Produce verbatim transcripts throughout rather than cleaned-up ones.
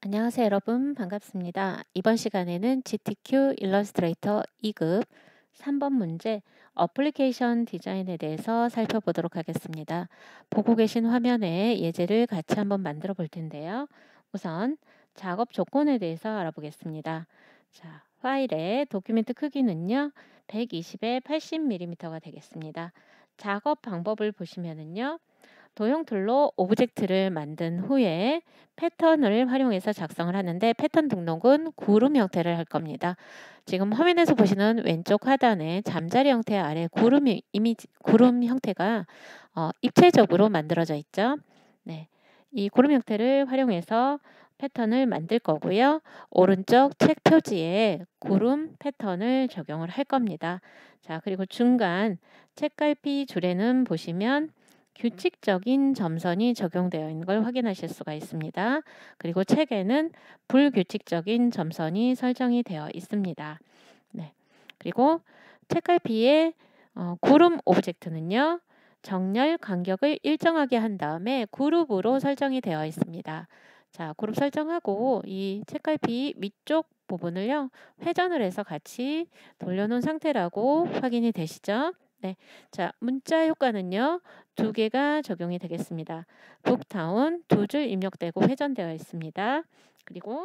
안녕하세요 여러분 반갑습니다. 이번 시간에는 지티큐 일러스트레이터 이 급 삼 번 문제 어플리케이션 디자인에 대해서 살펴보도록 하겠습니다. 보고 계신 화면에 예제를 같이 한번 만들어 볼 텐데요. 우선 작업 조건에 대해서 알아보겠습니다. 자, 파일의 도큐멘트 크기는요 백이십에 팔십 밀리미터가 되겠습니다. 작업 방법을 보시면은요 도형 툴로 오브젝트를 만든 후에 패턴을 활용해서 작성을 하는데 패턴 등록은 구름 형태를 할 겁니다. 지금 화면에서 보시는 왼쪽 하단에 잠자리 형태 아래 구름 이- 이미지 구름 형태가 어, 입체적으로 만들어져 있죠. 네, 이 구름 형태를 활용해서 패턴을 만들 거고요. 오른쪽 책 표지에 구름 패턴을 적용을 할 겁니다. 자, 그리고 중간 책갈피 줄에는 보시면 규칙적인 점선이 적용되어 있는 걸 확인하실 수가 있습니다. 그리고 책에는 불규칙적인 점선이 설정이 되어 있습니다. 네. 그리고 책갈피의 어, 구름 오브젝트는요. 정렬 간격을 일정하게 한 다음에 그룹으로 설정이 되어 있습니다. 자, 그룹 설정하고 이 책갈피 위쪽 부분을요. 회전을 해서 같이 돌려놓은 상태라고 확인이 되시죠? 네. 자, 문자 효과는요. 두 개가 적용이 되겠습니다. 북타운 두 줄 입력되고 회전되어 있습니다. 그리고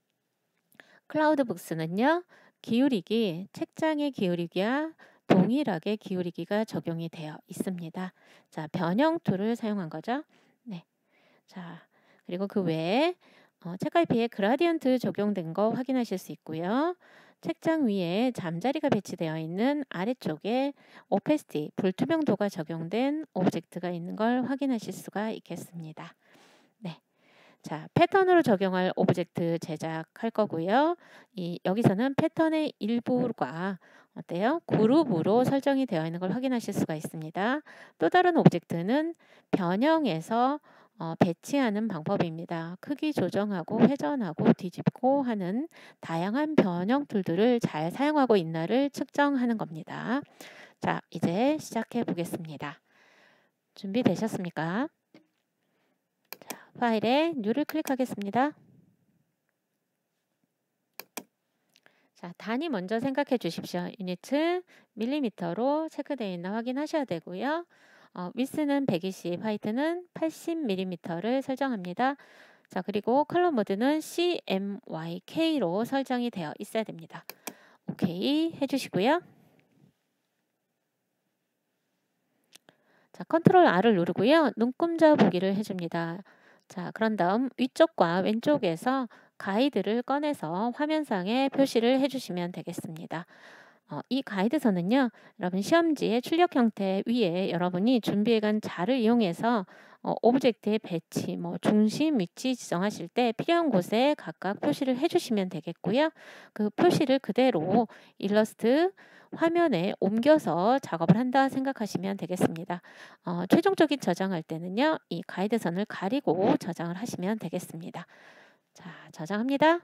클라우드북스는요. 기울이기, 책장의 기울이기와 동일하게 기울이기가 적용이 되어 있습니다. 자, 변형 툴을 사용한 거죠. 네. 자, 그리고 그 외에 어, 책갈피에 그라디언트 적용된 거 확인하실 수 있고요. 책장 위에 잠자리가 배치되어 있는 아래쪽에 오페시티, 불투명도가 적용된 오브젝트가 있는 걸 확인하실 수가 있겠습니다. 네. 자, 패턴으로 적용할 오브젝트 제작할 거고요. 이 여기서는 패턴의 일부가 어때요? 그룹으로 설정이 되어 있는 걸 확인하실 수가 있습니다. 또 다른 오브젝트는 변형해서 어, 배치하는 방법입니다. 크기 조정하고 회전하고 뒤집고 하는 다양한 변형 툴들을 잘 사용하고 있나를 측정하는 겁니다. 자, 이제 시작해 보겠습니다. 준비되셨습니까? 파일에 New를 클릭하겠습니다. 자, 단위 먼저 생각해 주십시오. 유니트, 밀리미터로 체크되어 있나 확인하셔야 되고요. 어, 위스는 백이십, 하이트는 팔십 밀리미터를 설정합니다. 자, 그리고 컬러 모드는 씨엠와이케이로 설정이 되어 있어야 됩니다. 오케이 해주시고요. 자, 컨트롤 R을 누르고요. 눈금자 보기를 해줍니다. 자, 그런 다음 위쪽과 왼쪽에서 가이드를 꺼내서 화면상에 표시를 해주시면 되겠습니다. 어, 이 가이드선은요, 여러분 시험지의 출력 형태 위에 여러분이 준비해간 자를 이용해서 어, 오브젝트의 배치, 뭐 중심, 위치 지정하실 때 필요한 곳에 각각 표시를 해주시면 되겠고요. 그 표시를 그대로 일러스트 화면에 옮겨서 작업을 한다 생각하시면 되겠습니다. 어, 최종적인 저장할 때는요, 이 가이드선을 가리고 저장을 하시면 되겠습니다. 자, 저장합니다.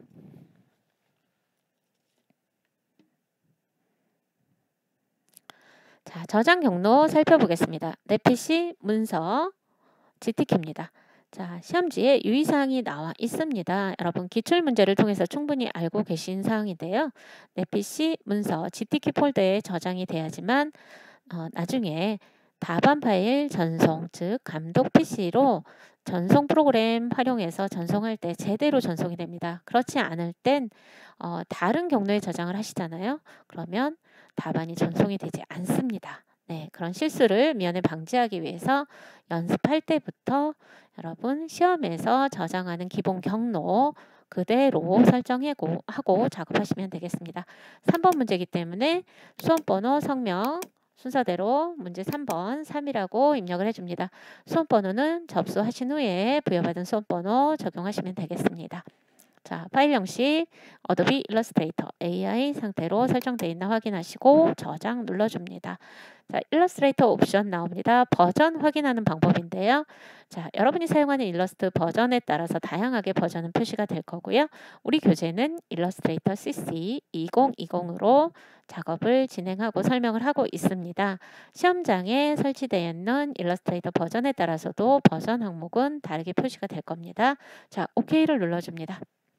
자, 저장 경로 살펴보겠습니다. 내 피씨 문서 지티큐입니다. 자, 시험지에 유의사항이 나와 있습니다. 여러분 기출 문제를 통해서 충분히 알고 계신 사항인데요. 내 피씨 문서 지티큐 폴더에 저장이 돼야지만 어, 나중에 답안 파일 전송, 즉 감독 피씨로 전송 프로그램 활용해서 전송할 때 제대로 전송이 됩니다. 그렇지 않을 땐 어, 다른 경로에 저장을 하시잖아요. 그러면 답안이 전송이 되지 않습니다. 네, 그런 실수를 미연에 방지하기 위해서 연습할 때부터 여러분 시험에서 저장하는 기본 경로 그대로 설정하고 하고 작업하시면 되겠습니다. 삼 번 문제이기 때문에 수험번호, 성명 순서대로 문제 삼 번 삼이라고 입력을 해줍니다. 수험번호는 접수하신 후에 부여받은 수험번호 적용하시면 되겠습니다. 자, 파일 형식 어도비 일러스트레이터 에이아이 상태로 설정되어 있나 확인하시고 저장 눌러줍니다. 자, 일러스트레이터 옵션 나옵니다. 버전 확인하는 방법인데요. 자, 여러분이 사용하는 일러스트 버전에 따라서 다양하게 버전은 표시가 될 거고요. 우리 교재는 일러스트레이터 씨씨 이천이십으로 작업을 진행하고 설명을 하고 있습니다. 시험장에 설치되어 있는 일러스트레이터 버전에 따라서도 버전 항목은 다르게 표시가 될 겁니다. 자, 오케이를 눌러줍니다.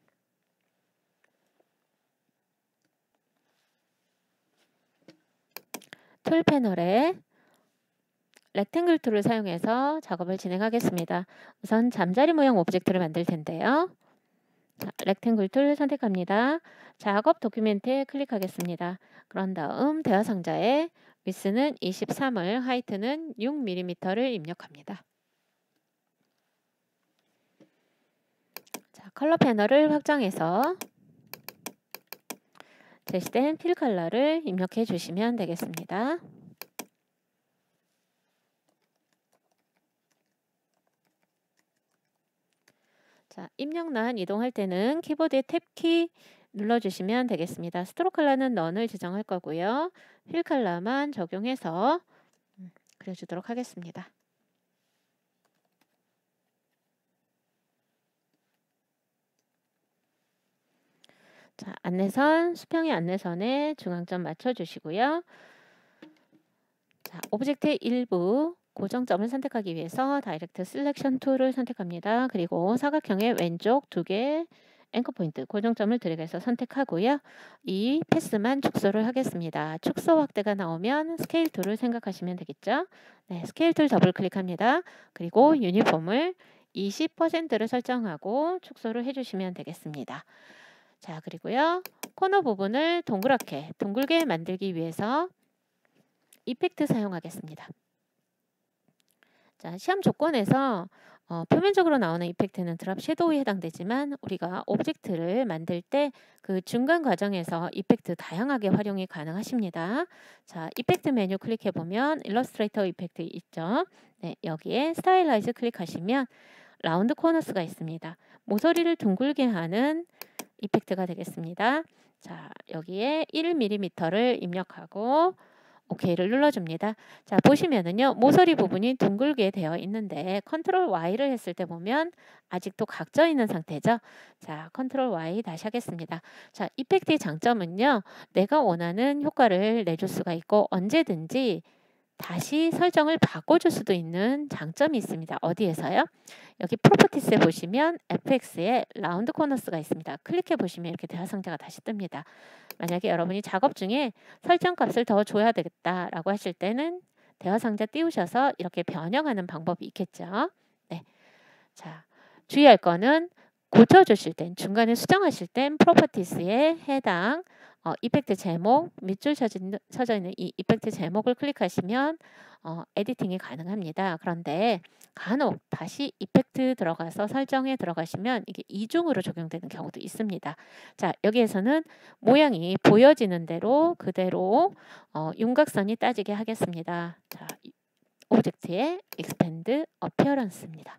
툴 패널에 렉탱글 툴을 사용해서 작업을 진행하겠습니다. 우선 잠자리 모양 오브젝트를 만들 텐데요. 자, 렉탱글 툴 선택합니다. 작업 도큐멘트에 클릭하겠습니다. 그런 다음 대화 상자에 위스는 이십삼을, 하이트는 육 밀리미터를 입력합니다. 자, 컬러 패널을 확장해서 제시된 필 컬러를 입력해 주시면 되겠습니다. 자, 입력란 이동할 때는 키보드의 탭키 눌러주시면 되겠습니다. 스트로크 컬러는 넌을 지정할 거고요. 필 컬러만 적용해서 그려주도록 하겠습니다. 자, 안내선, 수평의 안내선에 중앙점 맞춰주시고요. 자, 오브젝트의 일부 고정점을 선택하기 위해서 다이렉트 셀렉션 툴을 선택합니다. 그리고 사각형의 왼쪽 두 개 앵커 포인트 고정점을 드래그해서 선택하고요. 이 패스만 축소를 하겠습니다. 축소 확대가 나오면 스케일 툴을 생각하시면 되겠죠. 네, 스케일 툴 더블 클릭합니다. 그리고 유니폼을 이십 퍼센트를 설정하고 축소를 해주시면 되겠습니다. 자, 그리고요. 코너 부분을 동그랗게 둥글게 만들기 위해서 이펙트 사용하겠습니다. 자, 시험 조건에서 어, 표면적으로 나오는 이펙트는 드랍 섀도우에 해당되지만 우리가 오브젝트를 만들 때 그 중간 과정에서 이펙트 다양하게 활용이 가능하십니다. 자, 이펙트 메뉴 클릭해 보면 일러스트레이터 이펙트 있죠. 네, 여기에 스타일라이즈 클릭하시면 라운드 코너스가 있습니다. 모서리를 둥글게 하는 이펙트가 되겠습니다. 자, 여기에 일 밀리미터를 입력하고 오케이를 눌러줍니다. 자, 보시면은요, 모서리 부분이 둥글게 되어 있는데 컨트롤 와이를 했을 때 보면 아직도 각져 있는 상태죠. 자, 컨트롤 와이 다시 하겠습니다. 자, 이펙트의 장점은요, 내가 원하는 효과를 내줄 수가 있고 언제든지 다시 설정을 바꿔줄 수도 있는 장점이 있습니다. 어디에서요? 여기 프로퍼티스에 보시면 에프엑스에 라운드 코너스가 있습니다. 클릭해 보시면 이렇게 대화 상자가 다시 뜹니다. 만약에 여러분이 작업 중에 설정 값을 더 줘야 되겠다라고 하실 때는 대화 상자 띄우셔서 이렇게 변형하는 방법이 있겠죠. 네. 자, 주의할 거는 고쳐주실 땐, 중간에 수정하실 땐 프로퍼티스에 해당 어, 이펙트 제목, 밑줄 쳐져 있는 이 이펙트 제목을 클릭하시면 어, 에디팅이 가능합니다. 그런데 간혹 다시 이펙트 들어가서 설정에 들어가시면 이게 이중으로 적용되는 경우도 있습니다. 자, 여기에서는 모양이 보여지는 대로 그대로 어, 윤곽선이 따지게 하겠습니다. 자, 오브젝트의 expand appearance입니다.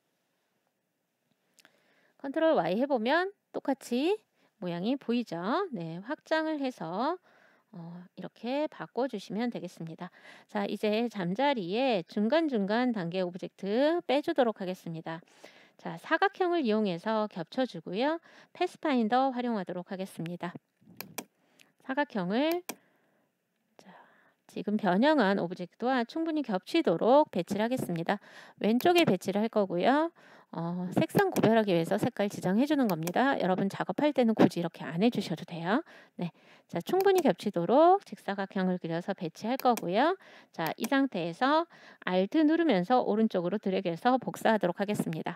컨트롤 와이 해보면 똑같이 모양이 보이죠? 네, 확장을 해서 어, 이렇게 바꿔주시면 되겠습니다. 자, 이제 잠자리에 중간중간 단계 오브젝트 빼주도록 하겠습니다. 자, 사각형을 이용해서 겹쳐주고요. 패스파인더 활용하도록 하겠습니다. 사각형을 자, 지금 변형한 오브젝트와 충분히 겹치도록 배치를 하겠습니다. 왼쪽에 배치를 할 거고요. 어, 색상 구별하기 위해서 색깔 지정해 주는 겁니다. 여러분 작업할 때는 굳이 이렇게 안 해주셔도 돼요. 네, 자, 충분히 겹치도록 직사각형을 그려서 배치할 거고요. 자, 이 상태에서 알트 누르면서 오른쪽으로 드래그해서 복사하도록 하겠습니다.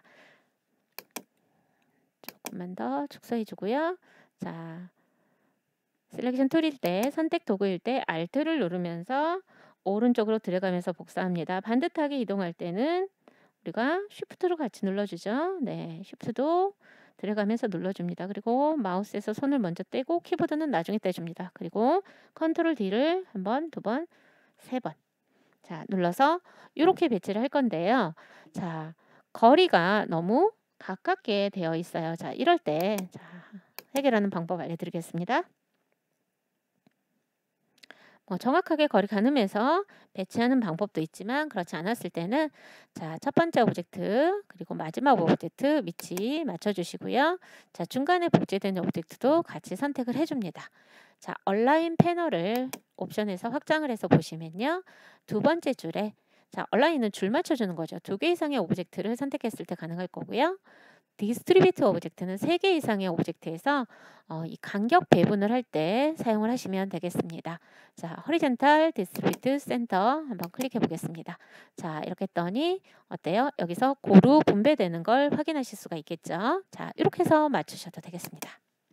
조금만 더 축소해 주고요. 자, 셀렉션 툴일 때, 선택 도구일 때 알트를 누르면서 오른쪽으로 들어가면서 복사합니다. 반듯하게 이동할 때는 우리가 쉬프트로 같이 눌러주죠. 네, 쉬프트도 들어가면서 눌러줍니다. 그리고 마우스에서 손을 먼저 떼고 키보드는 나중에 떼줍니다. 그리고 컨트롤 D를 한 번, 두 번, 세 번. 자, 눌러서 이렇게 배치를 할 건데요. 자, 거리가 너무 가깝게 되어 있어요. 자, 이럴 때 자, 해결하는 방법 알려드리겠습니다. 뭐 정확하게 거리 가늠해서 배치하는 방법도 있지만 그렇지 않았을 때는 자, 첫 번째 오브젝트 그리고 마지막 오브젝트 위치 맞춰주시고요. 자, 중간에 복제된 오브젝트도 같이 선택을 해줍니다. 자, 얼라인 패널을 옵션에서 확장을 해서 보시면요. 두 번째 줄에 자, 얼라인은 줄 맞춰주는 거죠. 두 개 이상의 오브젝트를 선택했을 때 가능할 거고요. 디스트리뷰트 오브젝트는 세 개 이상의 오브젝트에서 어, 이 간격 배분을 할 때 사용을 하시면 되겠습니다. 자, 호리젠탈 디스트리뷰트 센터 한번 클릭해 보겠습니다. 자, 이렇게 했더니 어때요? 여기서 고루 분배되는 걸 확인하실 수가 있겠죠. 자, 이렇게 해서 맞추셔도 되겠습니다.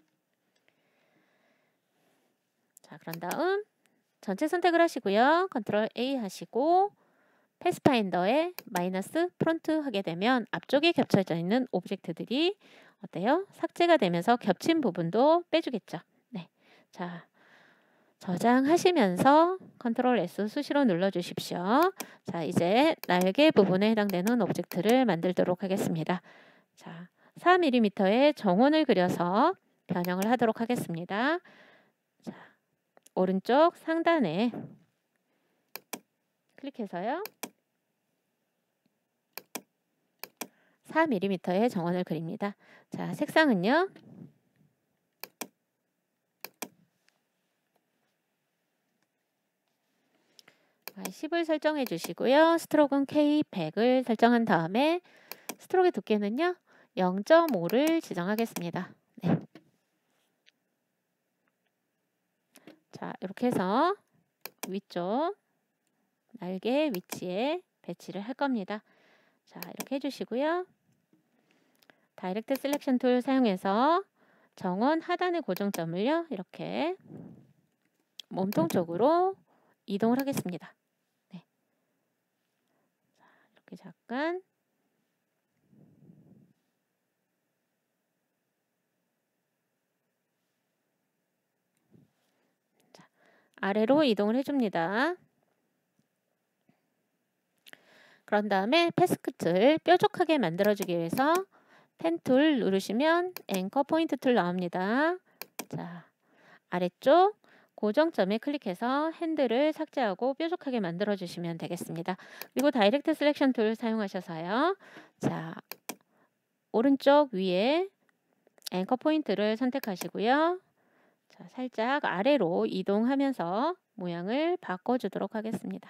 자, 그런 다음 전체 선택을 하시고요. 컨트롤 A 하시고 패스파인더에 마이너스 프론트 하게 되면 앞쪽에 겹쳐져 있는 오브젝트들이 어때요? 삭제가 되면서 겹친 부분도 빼주겠죠. 네. 자, 저장하시면서 컨트롤 에스 수시로 눌러주십시오. 자, 이제 날개 부분에 해당되는 오브젝트를 만들도록 하겠습니다. 자, 사 밀리미터의 정원을 그려서 변형을 하도록 하겠습니다. 자, 오른쪽 상단에 클릭해서요. 사 밀리미터의 정원을 그립니다. 자, 색상은요. 십을 설정해 주시고요. 스트로크는 케이 백을 설정한 다음에 스트로크의 두께는요. 영 점 오를 지정하겠습니다. 네. 자, 이렇게 해서 위쪽 날개 위치에 배치를 할 겁니다. 자, 이렇게 해주시고요. 다이렉트 셀렉션 툴 사용해서 정원 하단의 고정점을요. 이렇게 몸통 쪽으로 이동을 하겠습니다. 네. 자, 이렇게 잠깐 자, 아래로 이동을 해줍니다. 그런 다음에 패스크틀 뾰족하게 만들어주기 위해서 펜 툴 누르시면 앵커 포인트 툴 나옵니다. 자, 아래쪽 고정점에 클릭해서 핸들을 삭제하고 뾰족하게 만들어 주시면 되겠습니다. 그리고 다이렉트 셀렉션 툴 사용하셔서요. 자, 오른쪽 위에 앵커 포인트를 선택하시고요. 자, 살짝 아래로 이동하면서 모양을 바꿔주도록 하겠습니다.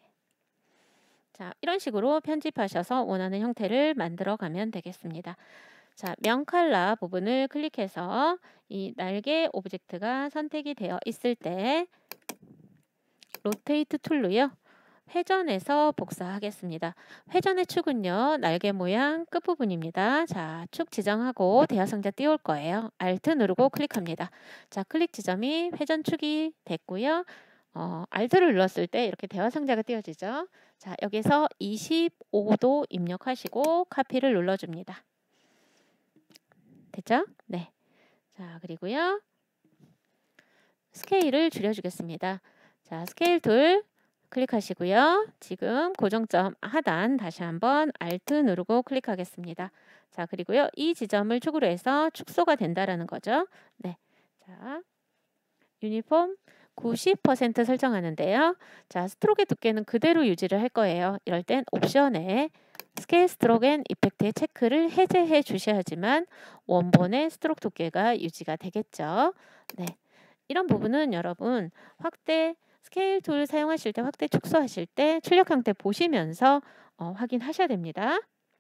자, 이런 식으로 편집하셔서 원하는 형태를 만들어 가면 되겠습니다. 자, 명칼라 부분을 클릭해서 이 날개 오브젝트가 선택이 되어 있을 때 로테이트 툴로요. 회전해서 복사하겠습니다. 회전의 축은요. 날개 모양 끝부분입니다. 자, 축 지정하고 대화상자 띄울 거예요. 알트 누르고 클릭합니다. 자, 클릭 지점이 회전축이 됐고요. 어, 알트를 눌렀을 때 이렇게 대화상자가 띄워지죠. 자, 여기서 이십오 도 입력하시고 카피를 눌러줍니다. 됐죠? 네. 자, 그리고요. 스케일을 줄여주겠습니다. 자, 스케일 툴 클릭하시고요. 지금 고정점 하단 다시 한번 알트 누르고 클릭하겠습니다. 자, 그리고요. 이 지점을 축으로 해서 축소가 된다라는 거죠. 네. 자, 유니폼 구십 퍼센트 설정하는데요. 자, 스트로크의 두께는 그대로 유지를 할 거예요. 이럴 땐 옵션에 스케일 스트로크 앤 이펙트의 체크를 해제해 주셔야지만 원본의 스트로크 두께가 유지가 되겠죠. 네. 이런 부분은 여러분 확대 스케일 툴 사용하실 때 확대 축소하실 때 출력 형태 보시면서 어, 확인하셔야 됩니다.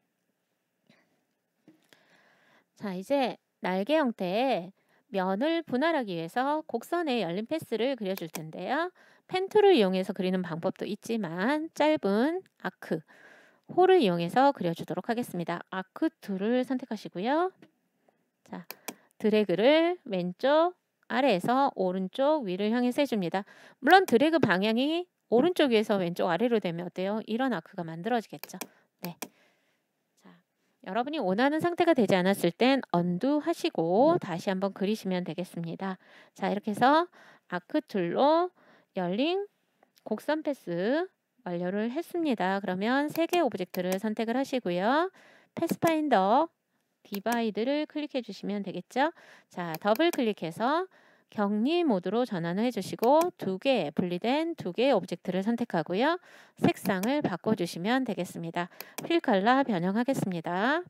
자, 이제 날개 형태의 면을 분할하기 위해서 곡선에 열린 패스를 그려줄 텐데요. 펜 툴을 이용해서 그리는 방법도 있지만 짧은 아크, 홀을 이용해서 그려주도록 하겠습니다. 아크 툴을 선택하시고요. 자, 드래그를 왼쪽 아래에서 오른쪽 위를 향해서 해줍니다. 물론 드래그 방향이 오른쪽 위에서 왼쪽 아래로 되면 어때요? 이런 아크가 만들어지겠죠. 네. 자, 여러분이 원하는 상태가 되지 않았을 땐 언두 하시고 다시 한번 그리시면 되겠습니다. 자, 이렇게 해서 아크 툴로 열린 곡선 패스 완료를 했습니다. 그러면 세 개 오브젝트를 선택을 하시고요. 패스파인더 디바이드를 클릭해 주시면 되겠죠. 자, 더블 클릭해서 격리 모드로 전환을 해주시고 두 개, 분리된 두 개의 오브젝트를 선택하고요. 색상을 바꿔주시면 되겠습니다. 필 컬러 변형하겠습니다.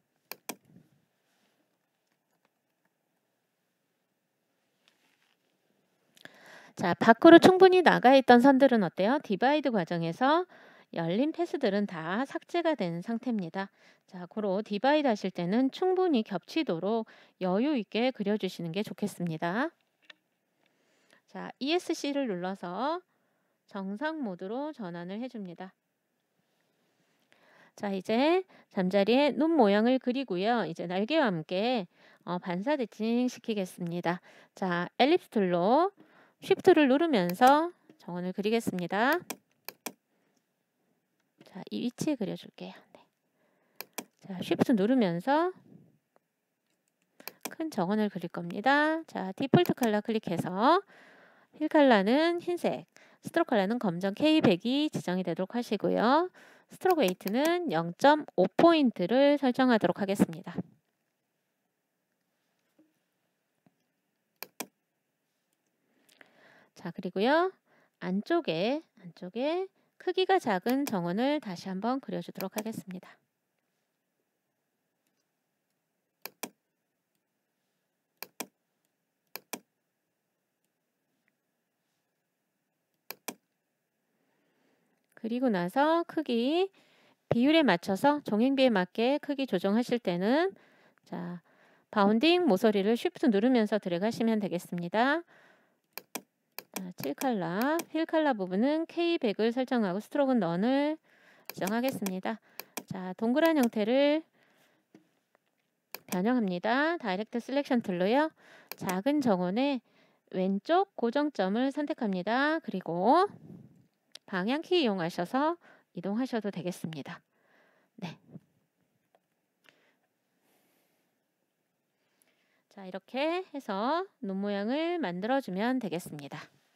자, 밖으로 충분히 나가 있던 선들은 어때요? 디바이드 과정에서 열린 패스들은 다 삭제가 된 상태입니다. 자, 고로 디바이드 하실 때는 충분히 겹치도록 여유 있게 그려주시는 게 좋겠습니다. 자, 이에스씨를 눌러서 정상 모드로 전환을 해줍니다. 자, 이제 잠자리에 눈 모양을 그리고요. 이제 날개와 함께 어, 반사 대칭 시키겠습니다. 자, 엘립스 툴로 쉬프트를 누르면서 정원을 그리겠습니다. 자, 이 위치에 그려줄게요. 네. 자, 쉬프트 누르면서 큰 정원을 그릴 겁니다. 자, 디폴트 컬러 클릭해서 힐 컬러는 흰색, 스트로크 컬러는 검정 케이 백이 지정이 되도록 하시고요. 스트로크 웨이트는 영 점 오 포인트를 설정하도록 하겠습니다. 자, 그리고요. 안쪽에 안쪽에 크기가 작은 정원을 다시 한번 그려주도록 하겠습니다. 그리고 나서 크기 비율에 맞춰서 종횡비에 맞게 크기 조정하실 때는 자, 바운딩 모서리를 쉬프트 누르면서 드래그하시면 되겠습니다. 자, 칠 컬러, 필 컬러 부분은 케이 백을 설정하고 스트로크 넌을 지정하겠습니다. 자, 동그란 형태를 변형합니다. 다이렉트 셀렉션 툴로요. 작은 정원의 왼쪽 고정점을 선택합니다. 그리고 방향키 이용하셔서 이동하셔도 되겠습니다. 네. 자, 이렇게 해서 눈 모양을 만들어주면 되겠습니다.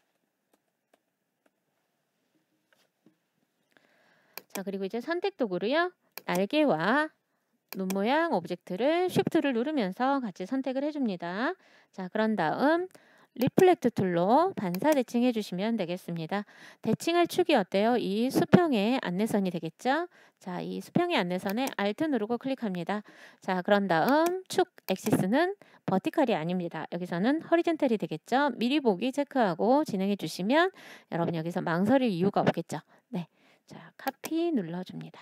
자, 그리고 이제 선택 도구로요. 날개와 눈 모양 오브젝트를 쉬프트를 누르면서 같이 선택을 해줍니다. 자, 그런 다음 리플렉트 툴로 반사 대칭 해주시면 되겠습니다. 대칭할 축이 어때요? 이 수평의 안내선이 되겠죠? 자, 이 수평의 안내선에 알트 누르고 클릭합니다. 자, 그런 다음 축 엑시스는 버티컬이 아닙니다. 여기서는 허리젠탈이 되겠죠? 미리 보기 체크하고 진행해 주시면 여러분 여기서 망설일 이유가 없겠죠? 네, 자, 카피 눌러줍니다.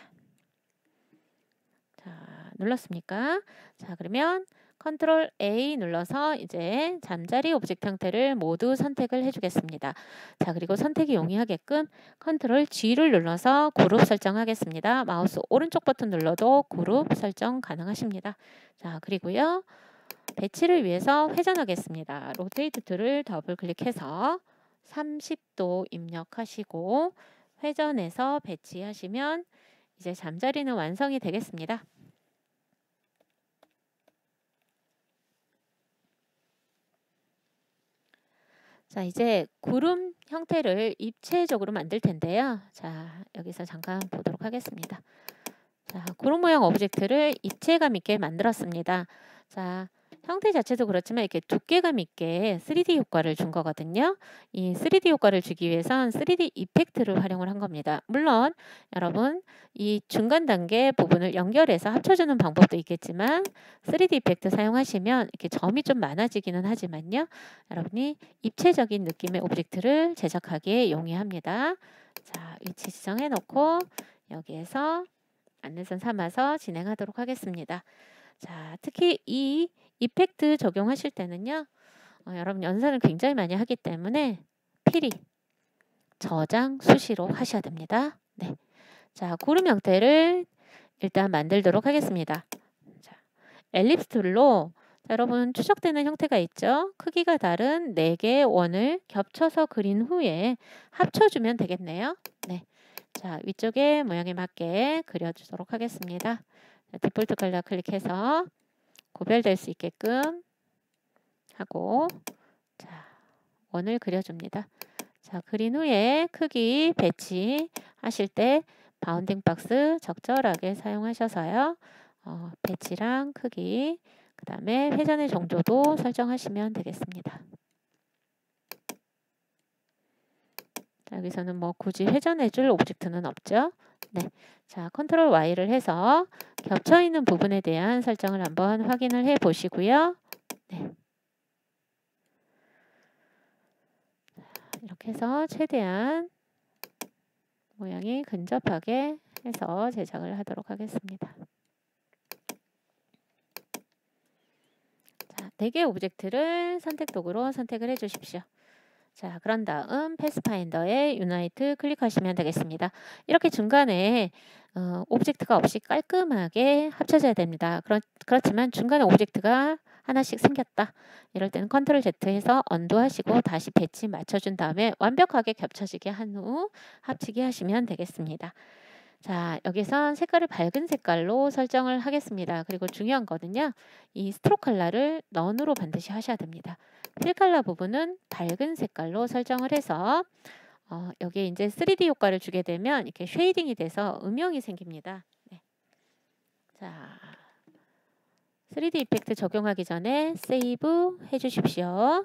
자, 눌렀습니까? 자, 그러면 컨트롤 에이 눌러서 이제 잠자리 오브젝트 형태를 모두 선택을 해주겠습니다. 자, 그리고 선택이 용이하게끔 컨트롤 지를 눌러서 그룹 설정하겠습니다. 마우스 오른쪽 버튼 눌러도 그룹 설정 가능하십니다. 자, 그리고요. 배치를 위해서 회전하겠습니다. 로테이트 툴을 더블 클릭해서 삼십 도 입력하시고 회전해서 배치하시면 이제 잠자리는 완성이 되겠습니다. 자, 이제 구름 형태를 입체적으로 만들 텐데요. 자, 여기서 잠깐 보도록 하겠습니다. 자, 구름 모양 오브젝트를 입체감 있게 만들었습니다. 자, 형태 자체도 그렇지만 이렇게 두께감 있게 쓰리디 효과를 준 거거든요. 이 쓰리디 효과를 주기 위해선 쓰리디 이펙트를 활용을 한 겁니다. 물론 여러분 이 중간 단계 부분을 연결해서 합쳐주는 방법도 있겠지만 쓰리디 이펙트 사용하시면 이렇게 점이 좀 많아지기는 하지만요. 여러분이 입체적인 느낌의 오브젝트를 제작하기에 용이합니다. 자, 위치 지정해 놓고 여기에서 안내선 삼아서 진행하도록 하겠습니다. 자, 특히 이 이펙트 적용하실 때는요. 어, 여러분 연산을 굉장히 많이 하기 때문에 필히 저장 수시로 하셔야 됩니다. 네. 자, 구름 형태를 일단 만들도록 하겠습니다. 자, 엘립스 툴로 자, 여러분 추적되는 형태가 있죠. 크기가 다른 네 개의 원을 겹쳐서 그린 후에 합쳐주면 되겠네요. 네. 자, 위쪽에 모양에 맞게 그려주도록 하겠습니다. 자, 디폴트 컬러 클릭해서 구별될 수 있게끔 하고 자, 원을 그려줍니다. 자, 그린 후에 크기 배치 하실 때 바운딩 박스 적절하게 사용하셔서요. 어, 배치랑 크기 그 다음에 회전의 정조도 설정하시면 되겠습니다. 자, 여기서는 뭐 굳이 회전해줄 오브젝트는 없죠. 네. 자, 컨트롤 Y를 해서 겹쳐있는 부분에 대한 설정을 한번 확인을 해 보시고요. 네. 이렇게 해서 최대한 모양이 근접하게 해서 제작을 하도록 하겠습니다. 자, 네 개의 오브젝트를 선택 도구로 선택을 해 주십시오. 자, 그런 다음 패스파인더에 유나이트 클릭하시면 되겠습니다. 이렇게 중간에 어, 오브젝트가 없이 깔끔하게 합쳐져야 됩니다. 그렇, 그렇지만 중간에 오브젝트가 하나씩 생겼다. 이럴 때는 컨트롤 Z 해서 언두 하시고 다시 배치 맞춰준 다음에 완벽하게 겹쳐지게 한 후 합치기 하시면 되겠습니다. 자, 여기선 색깔을 밝은 색깔로 설정을 하겠습니다. 그리고 중요한 거는요. 이 스트로크 컬러를 넌으로 반드시 하셔야 됩니다. 필 컬러 부분은 밝은 색깔로 설정을 해서 어, 여기에 이제 쓰리디 효과를 주게 되면 이렇게 쉐이딩이 돼서 음영이 생깁니다. 네. 자, 쓰리디 이펙트 적용하기 전에 세이브 해주십시오.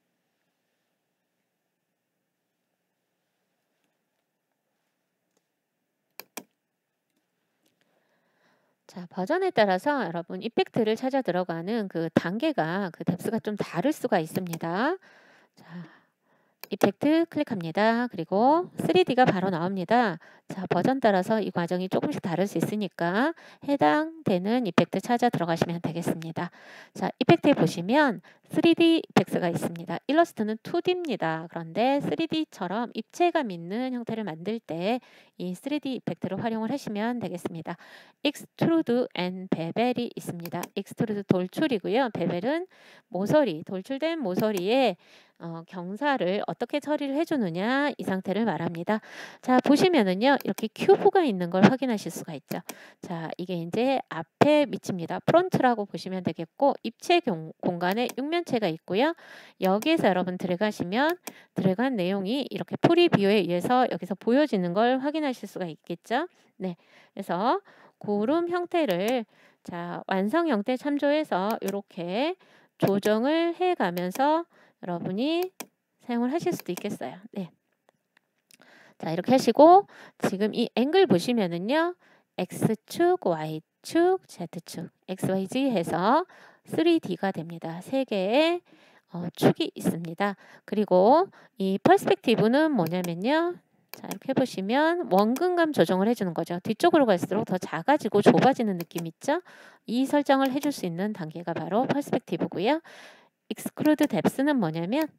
자, 버전에 따라서 여러분 이펙트를 찾아 들어가는 그 단계가 그 뎁스가 좀 다를 수가 있습니다. 자, 이펙트 클릭합니다. 그리고 쓰리디가 바로 나옵니다. 자, 버전 따라서 이 과정이 조금씩 다를 수 있으니까 해당되는 이펙트 찾아 들어가시면 되겠습니다. 자, 이펙트에 보시면 쓰리디 이펙트가 있습니다. 일러스트는 투디입니다. 그런데 쓰리디처럼 입체감 있는 형태를 만들 때 이 쓰리디 이펙트를 활용을 하시면 되겠습니다. 익스트루드 앤 베벨이 있습니다. 익스트루드 돌출이고요. 베벨은 모서리, 돌출된 모서리에 어, 경사를 어떻게 처리를 해주느냐 이 상태를 말합니다. 자, 보시면은요 이렇게 큐브가 있는 걸 확인하실 수가 있죠. 자, 이게 이제 앞에 위치입니다. 프론트라고 보시면 되겠고 입체 공, 공간에 육면체가 있고요. 여기에서 여러분 들어가시면 들어간 내용이 이렇게 프리뷰에 의해서 여기서 보여지는 걸 확인하실 수가 있겠죠. 네, 그래서 고름 형태를 자 완성 형태 참조해서 이렇게 조정을 해가면서 여러분이 사용을 하실 수도 있겠어요. 네. 자, 이렇게 하시고 지금 이 앵글 보시면은요. X축, Y축, Z축, 엑스 와이 지 해서 쓰리디가 됩니다. 세 개의 어, 축이 있습니다. 그리고 이 퍼스펙티브는 뭐냐면요. 자, 이렇게 보시면 원근감 조정을 해주는 거죠. 뒤쪽으로 갈수록 더 작아지고 좁아지는 느낌 있죠? 이 설정을 해줄 수 있는 단계가 바로 퍼스펙티브고요. 익스크루드 뎁스는 뭐냐면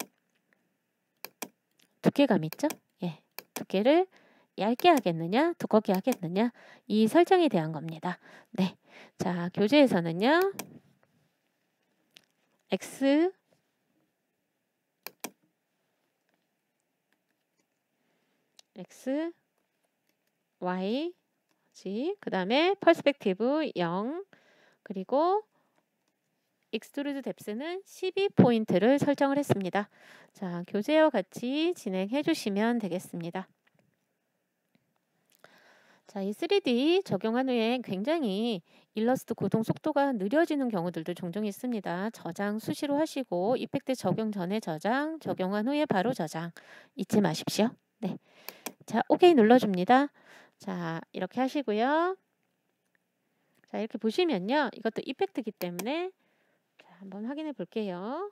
두께감 있죠? 예, 두께를 얇게 하겠느냐, 두껍게 하겠느냐 이 설정에 대한 겁니다. 네, 자 교재에서는요, X X Y G 그 다음에 퍼스펙티브 영 그리고 익스트루드 뎁스는 십이 포인트를 설정을 했습니다. 자, 교재와 같이 진행해 주시면 되겠습니다. 자, 이 쓰리디 적용한 후에 굉장히 일러스트 구동 속도가 느려지는 경우들도 종종 있습니다. 저장 수시로 하시고 이펙트 적용 전에 저장, 적용한 후에 바로 저장 잊지 마십시오. 네, 자, 오케이 눌러줍니다. 자, 이렇게 하시고요. 자, 이렇게 보시면요. 이것도 이펙트이기 때문에 자, 한번 확인해 볼게요.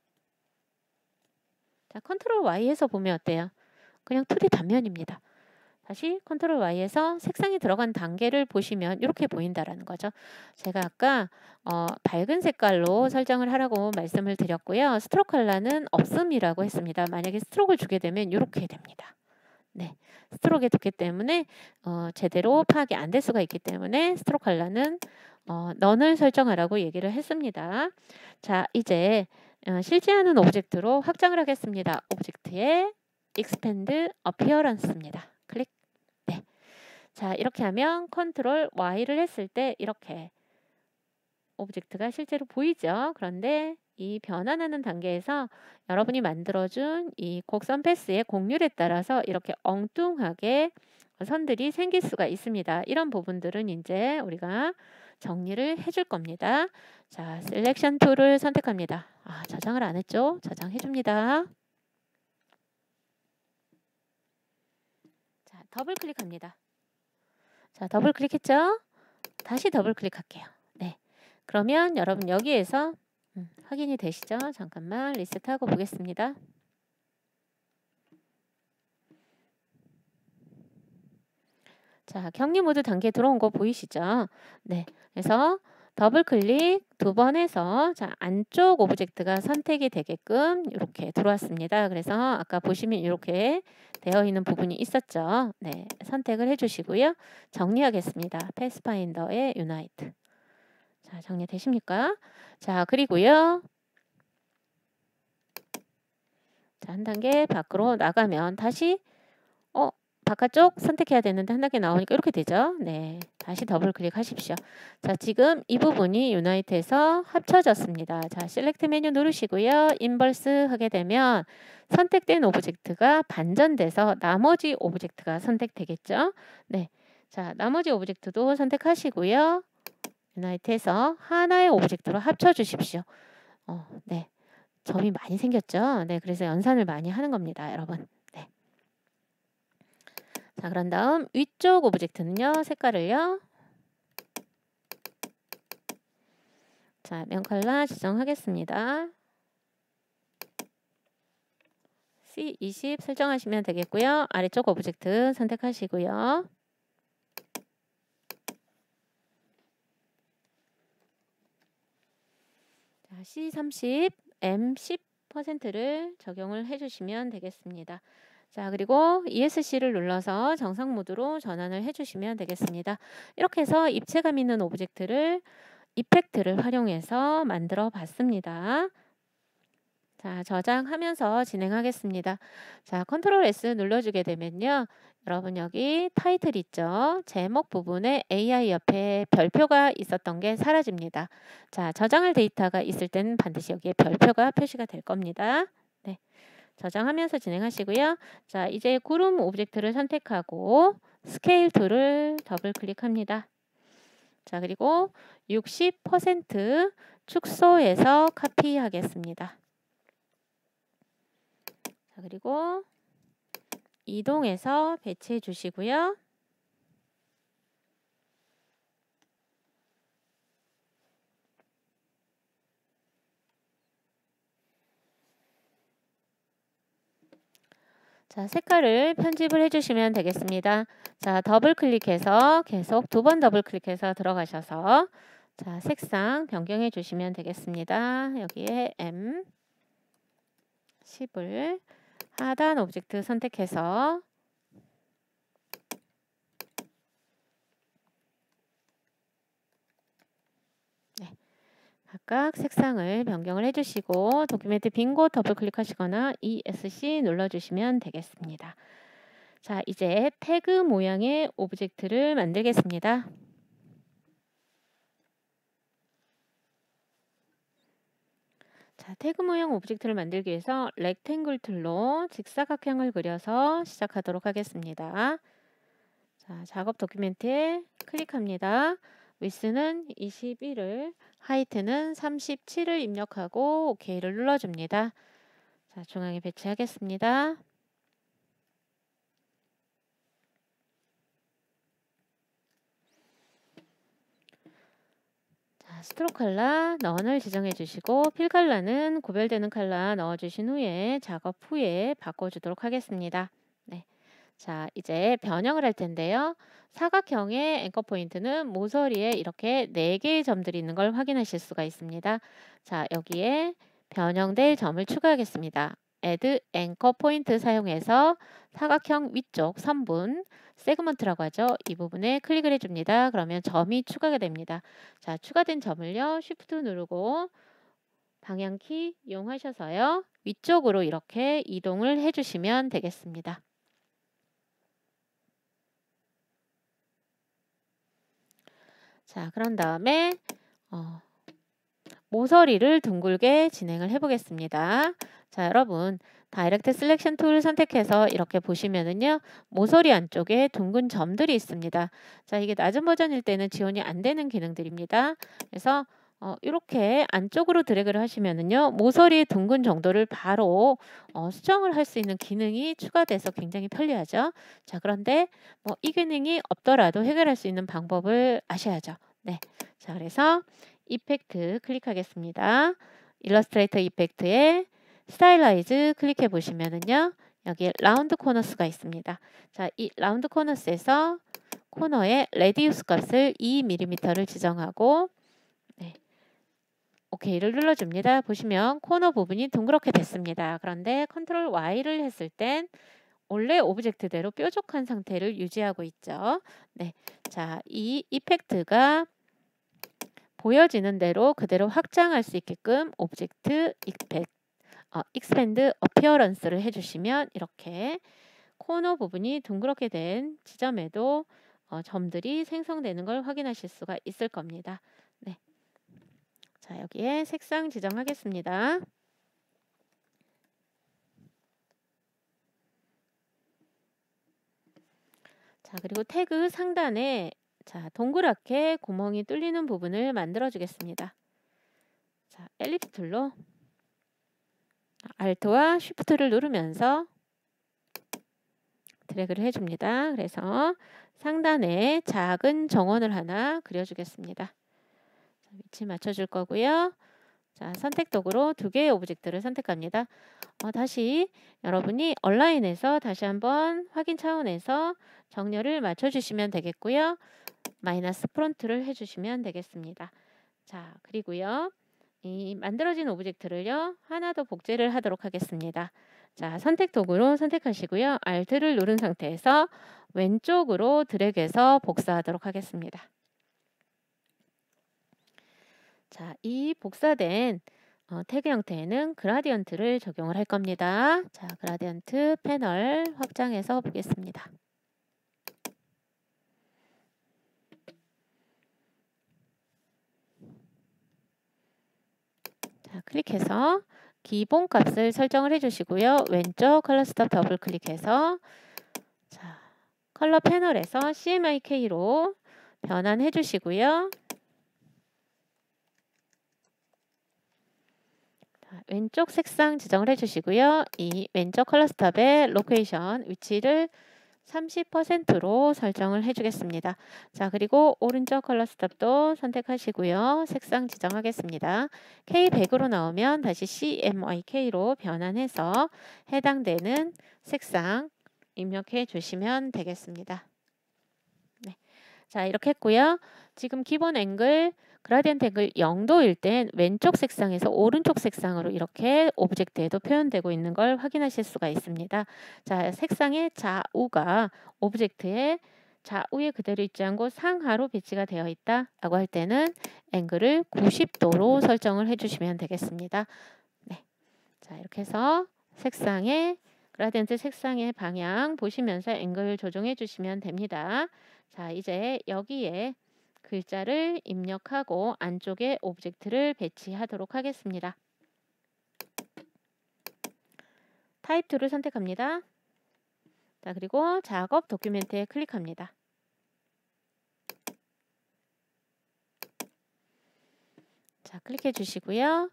자, 컨트롤 Y에서 보면 어때요? 그냥 투디 단면입니다. 다시 컨트롤 Y에서 색상이 들어간 단계를 보시면 이렇게 보인다라는 거죠. 제가 아까 어, 밝은 색깔로 설정을 하라고 말씀을 드렸고요. 스트로크 컬러는 없음이라고 했습니다. 만약에 스트로크를 주게 되면 이렇게 됩니다. 네, 스트로크에 두기 때문에 어, 제대로 파악이 안 될 수가 있기 때문에 스트로크 컬러는 어, 넌을 설정하라고 얘기를 했습니다. 자, 이제 어, 실제하는 오브젝트로 확장을 하겠습니다. 오브젝트에 Expand Appearance입니다. 클릭. 네. 자, 이렇게 하면 컨트롤 Y를 했을 때 이렇게 오브젝트가 실제로 보이죠. 그런데 이 변환하는 단계에서 여러분이 만들어준 이 곡선 패스의 곡률에 따라서 이렇게 엉뚱하게 선들이 생길 수가 있습니다. 이런 부분들은 이제 우리가 정리를 해줄 겁니다. 자, 셀렉션 툴을 선택합니다. 아, 저장을 안 했죠? 저장해 줍니다. 더블 클릭합니다. 자, 더블 클릭했죠? 다시 더블 클릭할게요. 네. 그러면 여러분 여기에서 음, 확인이 되시죠? 잠깐만 리셋하고 보겠습니다. 자, 격리 모드 단계 들어온 거 보이시죠? 네. 그래서 더블 클릭 두 번 해서 자, 안쪽 오브젝트가 선택이 되게끔 이렇게 들어왔습니다. 그래서 아까 보시면 이렇게 되어 있는 부분이 있었죠. 네. 선택을 해 주시고요. 정리하겠습니다. 패스파인더의 유나이트. 자, 정리되십니까? 자, 그리고요. 자, 한 단계 밖으로 나가면 다시 어, 바깥쪽 선택해야 되는데 한 단계 나오니까 이렇게 되죠. 네, 다시 더블 클릭하십시오. 자, 지금 이 부분이 유나이트에서 합쳐졌습니다. 자, 셀렉트 메뉴 누르시고요. 인버스 하게 되면 선택된 오브젝트가 반전돼서 나머지 오브젝트가 선택되겠죠. 네, 자, 나머지 오브젝트도 선택하시고요. 유나이트에서 하나의 오브젝트로 합쳐 주십시오. 어, 네, 점이 많이 생겼죠. 네, 그래서 연산을 많이 하는 겁니다, 여러분. 네. 자, 그런 다음 위쪽 오브젝트는요, 색깔을요. 자, 면 컬러 지정하겠습니다. 씨 이십 설정하시면 되겠고요. 아래쪽 오브젝트 선택하시고요. 자, 씨 삼십, 엠 십 퍼센트를 적용을 해주시면 되겠습니다. 자, 그리고 이에스씨를 눌러서 정상 모드로 전환을 해주시면 되겠습니다. 이렇게 해서 입체감 있는 오브젝트를 이펙트를 활용해서 만들어 봤습니다. 자, 저장하면서 진행하겠습니다. 자, 컨트롤 에스 눌러주게 되면요. 여러분 여기 타이틀 있죠? 제목 부분에 에이아이 옆에 별표가 있었던 게 사라집니다. 자, 저장할 데이터가 있을 때는 반드시 여기에 별표가 표시가 될 겁니다. 네, 저장하면서 진행하시고요. 자, 이제 구름 오브젝트를 선택하고 스케일 툴을 더블 클릭합니다. 자, 그리고 육십 퍼센트 축소해서 카피하겠습니다. 자, 그리고 이동해서 배치해 주시고요. 자, 색깔을 편집을 해주시면 되겠습니다. 자, 더블 클릭해서 계속 두 번 더블 클릭해서 들어가셔서 자, 색상 변경해 주시면 되겠습니다. 여기에 엠 십을 하단 오브젝트 선택해서 네, 각각 색상을 변경을 해주시고 도큐멘트 빈 곳 더블 클릭하시거나 이에스씨 눌러주시면 되겠습니다. 자, 이제 태그 모양의 오브젝트를 만들겠습니다. 자, 태그 모양 오브젝트를 만들기 위해서 렉탱글 툴로 직사각형을 그려서 시작하도록 하겠습니다. 자, 작업 도큐멘트에 클릭합니다. 위스는 이십일을, 하이트는 삼십칠을 입력하고 오케이를 눌러줍니다. 자, 중앙에 배치하겠습니다. 자, 스트로크 컬러 넌을 지정해 주시고 필 컬러는 구별되는 컬러 넣어 주신 후에 작업 후에 바꿔주도록 하겠습니다. 네. 자, 이제 변형을 할 텐데요. 사각형의 앵커 포인트는 모서리에 이렇게 네 개의 점들이 있는 걸 확인하실 수가 있습니다. 자, 여기에 변형될 점을 추가하겠습니다. Add 앵커 포인트 사용해서 사각형 위쪽 선분, 세그먼트라고 하죠. 이 부분에 클릭을 해줍니다. 그러면 점이 추가가 됩니다. 자, 추가된 점을요. 쉬프트 누르고 방향키 이용하셔서요. 위쪽으로 이렇게 이동을 해주시면 되겠습니다. 자, 그런 다음에 어, 모서리를 둥글게 진행을 해보겠습니다. 자, 여러분 다이렉트 셀렉션 툴을 선택해서 이렇게 보시면은요, 모서리 안쪽에 둥근 점들이 있습니다. 자, 이게 낮은 버전일 때는 지원이 안 되는 기능들입니다. 그래서 어, 이렇게 안쪽으로 드래그를 하시면은요, 모서리 둥근 정도를 바로 어, 수정을 할 수 있는 기능이 추가돼서 굉장히 편리하죠. 자, 그런데 뭐 이 기능이 없더라도 해결할 수 있는 방법을 아셔야죠. 네. 자, 그래서 이펙트 클릭하겠습니다. 일러스트레이터 이펙트에 스타일라이즈 클릭해 보시면은요, 여기 라운드 코너스가 있습니다. 자, 이 라운드 코너스에서 코너에 레디우스 값을 이 밀리미터를 지정하고, 네. 오케이를 눌러줍니다. 보시면 코너 부분이 둥그렇게 됐습니다. 그런데 컨트롤 와이를 했을 땐 원래 오브젝트대로 뾰족한 상태를 유지하고 있죠. 네, 자, 이 이펙트가 보여지는 대로 그대로 확장할 수 있게끔 오브젝트 이펙트, 어, 익스펜드 어피어런스를 해주시면 이렇게 코너 부분이 둥그렇게 된 지점에도 어, 점들이 생성되는 걸 확인하실 수가 있을 겁니다. 네. 자, 여기에 색상 지정하겠습니다. 자, 그리고 태그 상단에 자, 동그랗게 구멍이 뚫리는 부분을 만들어 주겠습니다. 자, 엘립스 툴로 Alt와 Shift를 누르면서 드래그를 해줍니다. 그래서 상단에 작은 정원을 하나 그려주겠습니다. 자, 위치 맞춰줄 거고요. 자, 선택 도구로 두 개의 오브젝트를 선택합니다. 어, 다시 여러분이 온라인에서 다시 한번 확인 차원에서 정렬을 맞춰주시면 되겠고요. 마이너스 프론트를 해주시면 되겠습니다. 자, 그리고요. 이 만들어진 오브젝트를요. 하나 더 복제를 하도록 하겠습니다. 자, 선택 도구로 선택하시고요. Alt를 누른 상태에서 왼쪽으로 드래그해서 복사하도록 하겠습니다. 자, 이 복사된 어, 태그 형태에는 그라디언트를 적용을 할 겁니다. 자, 그라디언트 패널 확장해서 보겠습니다. 자, 클릭해서 기본 값을 설정을 해주시고요. 왼쪽 컬러 스톱 더블 클릭해서 자, 컬러 패널에서 씨엠와이케이로 변환해 주시고요. 자, 왼쪽 색상 지정을 해주시고요. 이 왼쪽 컬러 스톱의 로케이션 위치를 삼십 퍼센트로 설정을 해주겠습니다. 자, 그리고 오른쪽 컬러 스톱도 선택하시고요. 색상 지정하겠습니다. 케이 백으로 나오면 다시 씨엠와이케이로 변환해서 해당되는 색상 입력해 주시면 되겠습니다. 네. 자, 이렇게 했고요. 지금 기본 앵글 그라디언트 앵글 영 도일 땐 왼쪽 색상에서 오른쪽 색상으로 이렇게 오브젝트에도 표현되고 있는 걸 확인하실 수가 있습니다. 자, 색상의 좌우가 오브젝트의 좌우에 그대로 있지 않고 상하로 배치가 되어 있다 라고 할 때는 앵글을 구십 도로 설정을 해주시면 되겠습니다. 네. 자, 이렇게 해서 색상의 그라디언트 색상의 방향 보시면서 앵글 조정해 주시면 됩니다. 자, 이제 여기에 글자를 입력하고 안쪽에 오브젝트를 배치하도록 하겠습니다. 타입 툴을 선택합니다. 자, 그리고 작업 도큐멘트에 클릭합니다. 자, 클릭해 주시고요.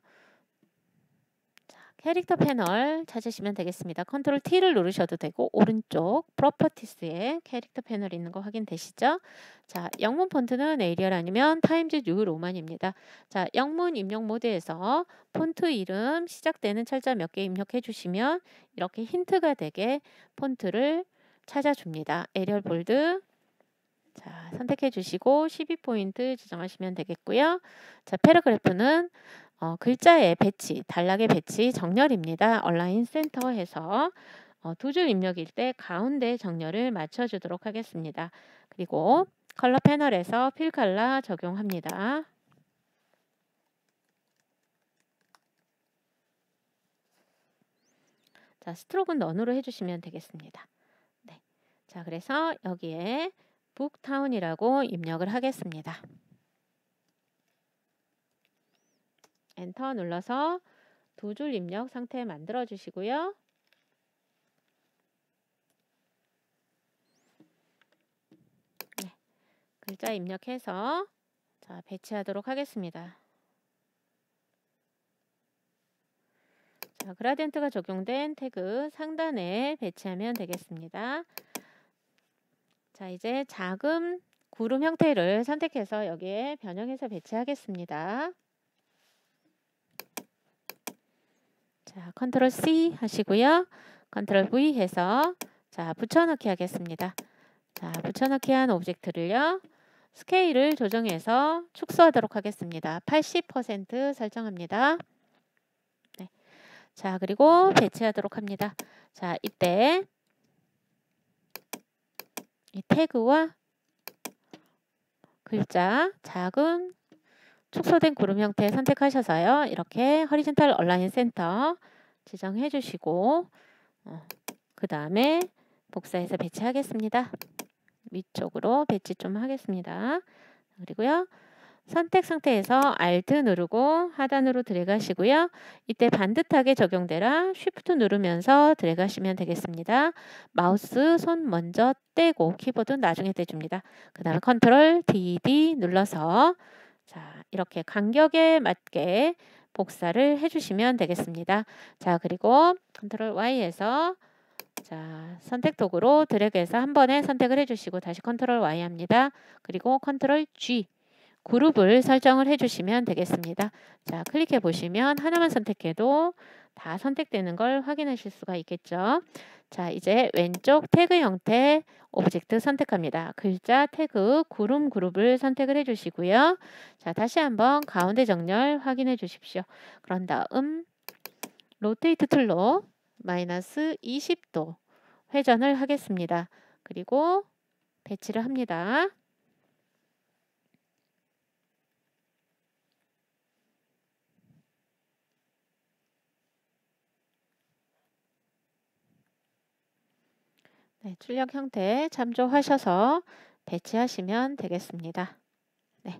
캐릭터 패널 찾으시면 되겠습니다. 컨트롤 T를 누르셔도 되고 오른쪽 프로퍼티스에 캐릭터 패널이 있는 거 확인되시죠? 자, 영문 폰트는 에리얼 아니면 타임즈 뉴 로만입니다. 자, 영문 입력 모드에서 폰트 이름 시작되는 철자 몇 개 입력해 주시면 이렇게 힌트가 되게 폰트를 찾아줍니다. 에리얼 볼드 자, 선택해 주시고 십이 포인트 지정하시면 되겠고요. 자, 패러그래프는 어, 글자의 배치, 단락의 배치 정렬입니다. 얼라인 센터에서 어, 두 줄 입력일 때 가운데 정렬을 맞춰주도록 하겠습니다. 그리고 컬러 패널에서 필 컬러 적용합니다. 자, 스트로크는 넌으로 해주시면 되겠습니다. 네. 자, 그래서 여기에 북타운이라고 입력을 하겠습니다. 엔터 눌러서 두 줄 입력 상태 만들어 주시고요. 네, 글자 입력해서 자, 배치하도록 하겠습니다. 자, 그라디언트가 적용된 태그 상단에 배치하면 되겠습니다. 자, 이제 작은 구름 형태를 선택해서 여기에 변형해서 배치하겠습니다. 자, 컨트롤 C 하시고요. 컨트롤 V 해서 자, 붙여넣기 하겠습니다. 자, 붙여넣기 한 오브젝트를요. 스케일을 조정해서 축소하도록 하겠습니다. 팔십 퍼센트 설정합니다. 네. 자, 그리고 배치하도록 합니다. 자, 이때 이 태그와 글자 작은 축소된 구름 형태 선택하셔서요. 이렇게 허리젠탈 얼라인 센터 지정해 주시고 어, 그 다음에 복사해서 배치하겠습니다. 위쪽으로 배치 좀 하겠습니다. 그리고요. 선택 상태에서 Alt 누르고 하단으로 드래그 하시고요. 이때 반듯하게 적용되라 Shift 누르면서 드래그 하시면 되겠습니다. 마우스 손 먼저 떼고 키보드 나중에 떼줍니다. 그 다음에 컨트롤 디 디 눌러서 자, 이렇게 간격에 맞게 복사를 해주시면 되겠습니다. 자, 그리고 컨트롤 Y에서 자, 선택 도구로 드래그해서 한 번에 선택을 해주시고 다시 컨트롤 Y 합니다. 그리고 컨트롤 G 그룹을 설정을 해주시면 되겠습니다. 자, 클릭해 보시면 하나만 선택해도 다 선택되는 걸 확인하실 수가 있겠죠. 자, 이제 왼쪽 태그 형태 오브젝트 선택합니다. 글자 태그 구름 그룹을 선택을 해주시고요. 자, 다시 한번 가운데 정렬 확인해 주십시오. 그런 다음 로테이트 툴로 마이너스 이십 도 회전을 하겠습니다. 그리고 배치를 합니다. 네, 출력 형태 참조하셔서 배치하시면 되겠습니다. 네.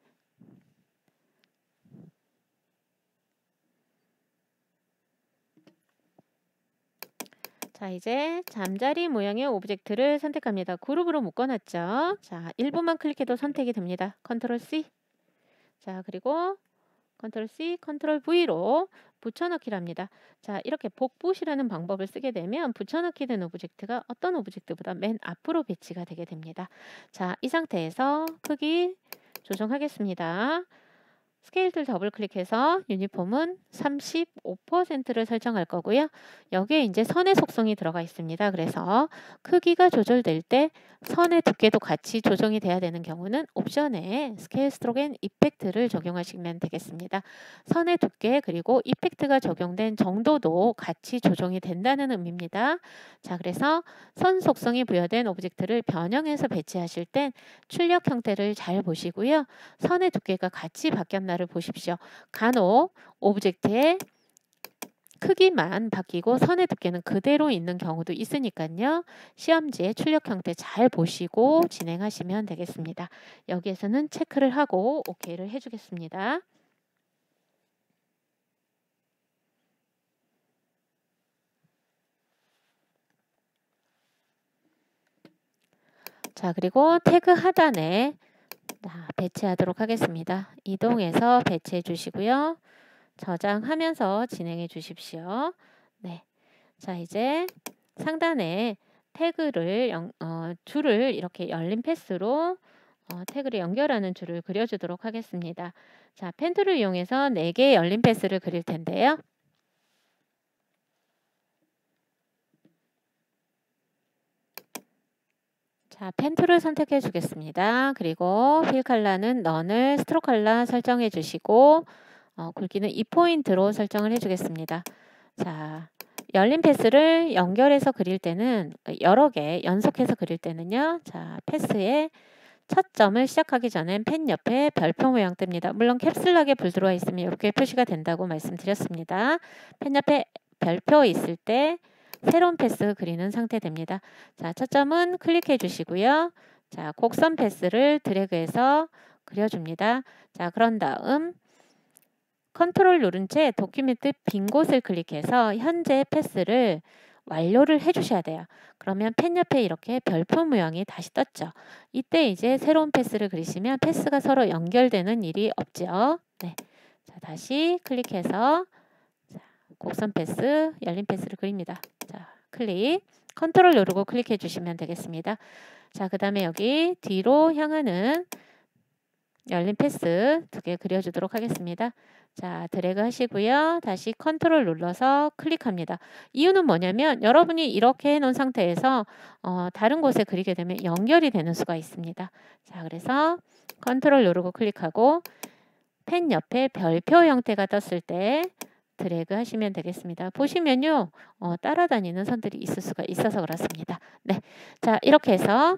자, 이제 잠자리 모양의 오브젝트를 선택합니다. 그룹으로 묶어놨죠. 자, 일 분만 클릭해도 선택이 됩니다. 컨트롤 C. 자, 그리고 컨트롤 C, 컨트롤 V로 붙여넣기를 합니다. 자, 이렇게 복붙이라는 방법을 쓰게 되면 붙여넣기 된 오브젝트가 어떤 오브젝트보다 맨 앞으로 배치가 되게 됩니다. 자, 이 상태에서 크기 조정하겠습니다. 스케일 툴 더블 클릭해서 유니폼은 삼십오 퍼센트를 설정할 거고요. 여기에 이제 선의 속성이 들어가 있습니다. 그래서 크기가 조절될 때 선의 두께도 같이 조정이 돼야 되는 경우는 옵션에 스케일 스트로크 앤 이펙트를 적용하시면 되겠습니다. 선의 두께 그리고 이펙트가 적용된 정도도 같이 조정이 된다는 의미입니다. 자, 그래서 선 속성이 부여된 오브젝트를 변형해서 배치하실 땐 출력 형태를 잘 보시고요. 선의 두께가 같이 바뀌었나를 보십시오. 간혹 오브젝트의 크기만 바뀌고 선의 두께는 그대로 있는 경우도 있으니까요. 시험지에 출력 형태 잘 보시고 진행하시면 되겠습니다. 여기에서는 체크를 하고 오케이를 해주겠습니다. 자, 그리고 태그 하단에 자, 배치하도록 하겠습니다. 이동해서 배치해 주시고요. 저장하면서 진행해 주십시오. 네. 자, 이제 상단에 태그를 연, 어, 줄을 이렇게 열린 패스로 어, 태그를 연결하는 줄을 그려주도록 하겠습니다. 자, 펜 툴을 이용해서 네 개의 열린 패스를 그릴 텐데요. 자, 펜 툴을 선택해 주겠습니다. 그리고 필 컬러는 넌을 스트로크 컬러 설정해 주시고 어, 굵기는 이 포인트로 설정을 해주겠습니다. 자, 열린 패스를 연결해서 그릴 때는 여러 개 연속해서 그릴 때는요. 자, 패스의 첫 점을 시작하기 전엔 펜 옆에 별표 모양 뜹니다. 물론 캡슐락에 불 들어와 있으면 이렇게 표시가 된다고 말씀드렸습니다. 펜 옆에 별표 있을 때 새로운 패스 그리는 상태 됩니다. 자, 첫 점은 클릭해 주시고요. 자, 곡선 패스를 드래그해서 그려줍니다. 자, 그런 다음 컨트롤 누른 채 도큐멘트 빈 곳을 클릭해서 현재 패스를 완료를 해주셔야 돼요. 그러면 펜 옆에 이렇게 별표 모양이 다시 떴죠. 이때 이제 새로운 패스를 그리시면 패스가 서로 연결되는 일이 없죠. 네. 자, 다시 클릭해서 자, 곡선 패스, 열린 패스를 그립니다. 자, 클릭, 컨트롤 누르고 클릭해 주시면 되겠습니다. 자, 그 다음에 여기 뒤로 향하는 열린 패스 두 개 그려주도록 하겠습니다. 자, 드래그 하시고요. 다시 컨트롤 눌러서 클릭합니다. 이유는 뭐냐면 여러분이 이렇게 해놓은 상태에서 어, 다른 곳에 그리게 되면 연결이 되는 수가 있습니다. 자, 그래서 컨트롤 누르고 클릭하고 펜 옆에 별표 형태가 떴을 때 드래그 하시면 되겠습니다. 보시면요. 어, 따라다니는 선들이 있을 수가 있어서 그렇습니다. 네, 자, 이렇게 해서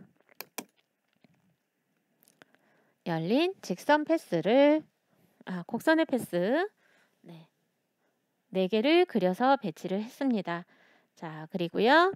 열린 직선 패스를 아, 곡선의 패스 네, 네 개를 그려서 배치를 했습니다. 자, 그리고요.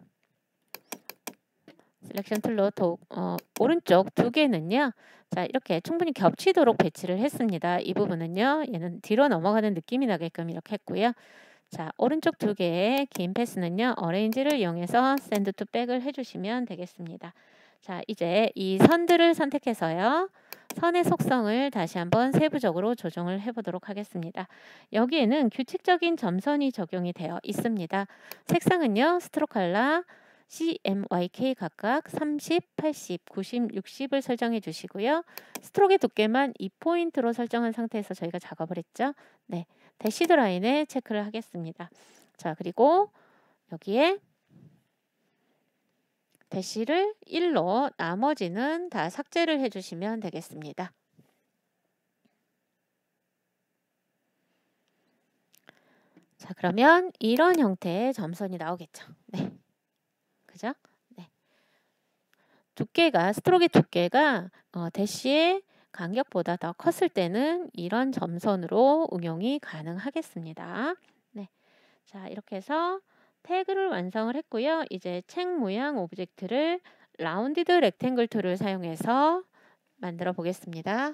셀렉션 툴로 도, 어, 오른쪽 두 개는요. 자, 이렇게 충분히 겹치도록 배치를 했습니다. 이 부분은요. 얘는 뒤로 넘어가는 느낌이 나게끔 이렇게 했고요. 자, 오른쪽 두 개의 긴 패스는요. 어레인지를 이용해서 샌드 투 백을 해주시면 되겠습니다. 자, 이제 이 선들을 선택해서요. 선의 속성을 다시 한번 세부적으로 조정을 해보도록 하겠습니다. 여기에는 규칙적인 점선이 적용이 되어 있습니다. 색상은요. 스트로크 컬러 씨, 엠, 와이, 케이 각각 삼십, 팔십, 구십, 육십을 설정해 주시고요. 스트로크의 두께만 이 포인트로 설정한 상태에서 저희가 작업을 했죠. 네, 대시드 라인에 체크를 하겠습니다. 자, 그리고 여기에 대시를 일로 나머지는 다 삭제를 해주시면 되겠습니다. 자, 그러면 이런 형태의 점선이 나오겠죠. 네, 그죠? 네. 두께가 스트로크의 두께가 어, 대시의 간격보다 더 컸을 때는 이런 점선으로 응용이 가능하겠습니다. 네, 자, 이렇게 해서 태그를 완성을 했고요. 이제 책 모양 오브젝트를 라운디드 렉탱글 툴을 사용해서 만들어 보겠습니다.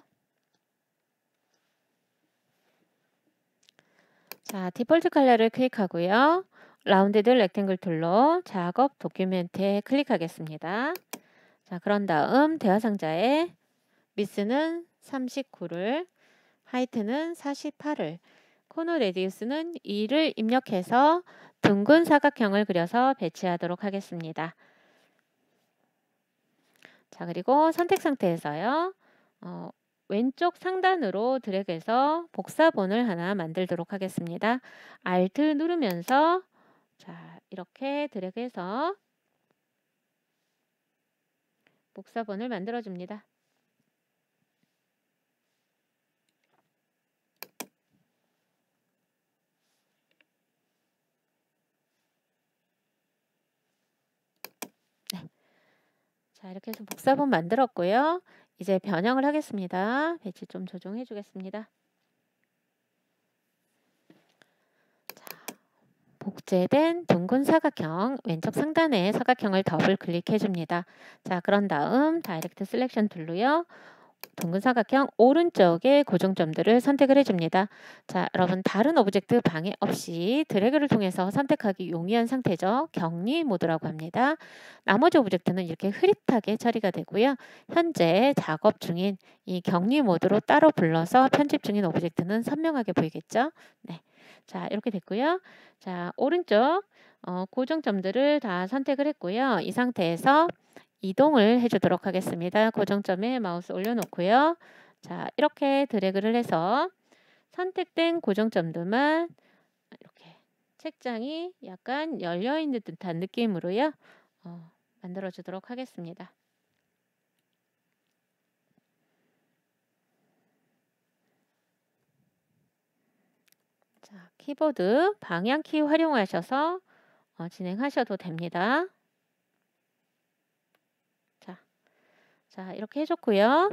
자, 디폴트 컬러를 클릭하고요. 라운디드 렉탱글 툴로 작업 도큐멘트에 클릭하겠습니다. 자, 그런 다음 대화 상자에 위스는 삼십구를, 하이트는 사십팔을, 코너 레디우스는 이를 입력해서 둥근 사각형을 그려서 배치하도록 하겠습니다. 자, 그리고 선택 상태에서요. 어, 왼쪽 상단으로 드래그해서 복사본을 하나 만들도록 하겠습니다. 알트 누르면서 자, 이렇게 드래그해서 복사본을 만들어 줍니다. 네. 자, 이렇게 해서 복사본 만들었고요. 이제 변형을 하겠습니다. 배치 좀 조정해 주겠습니다. 자, 복제된 둥근 사각형 왼쪽 상단에 사각형을 더블 클릭해 줍니다. 자, 그런 다음 다이렉트 셀렉션 툴로요. 둥근 사각형 오른쪽에 고정점들을 선택을 해줍니다. 자, 여러분 다른 오브젝트 방해 없이 드래그를 통해서 선택하기 용이한 상태죠. 격리 모드라고 합니다. 나머지 오브젝트는 이렇게 흐릿하게 처리가 되고요. 현재 작업 중인 이 격리 모드로 따로 불러서 편집 중인 오브젝트는 선명하게 보이겠죠. 네, 자, 이렇게 됐고요. 자, 오른쪽 어, 고정점들을 다 선택을 했고요. 이 상태에서 이동을 해주도록 하겠습니다. 고정점에 마우스 올려놓고요. 자, 이렇게 드래그를 해서 선택된 고정점들만 이렇게 책장이 약간 열려있는 듯한 느낌으로요. 어, 만들어주도록 하겠습니다. 자, 키보드 방향키 활용하셔서 어, 진행하셔도 됩니다. 자, 이렇게 해줬고요.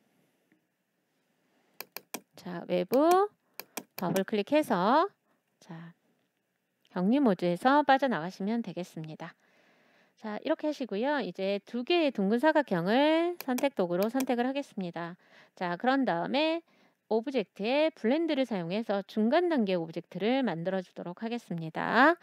자, 외부 더블 클릭해서 자, 격리 모드에서 빠져나가시면 되겠습니다. 자, 이렇게 하시고요. 이제 두 개의 둥근 사각형을 선택 도구로 선택을 하겠습니다. 자, 그런 다음에 오브젝트의 블렌드를 사용해서 중간 단계 오브젝트를 만들어 주도록 하겠습니다.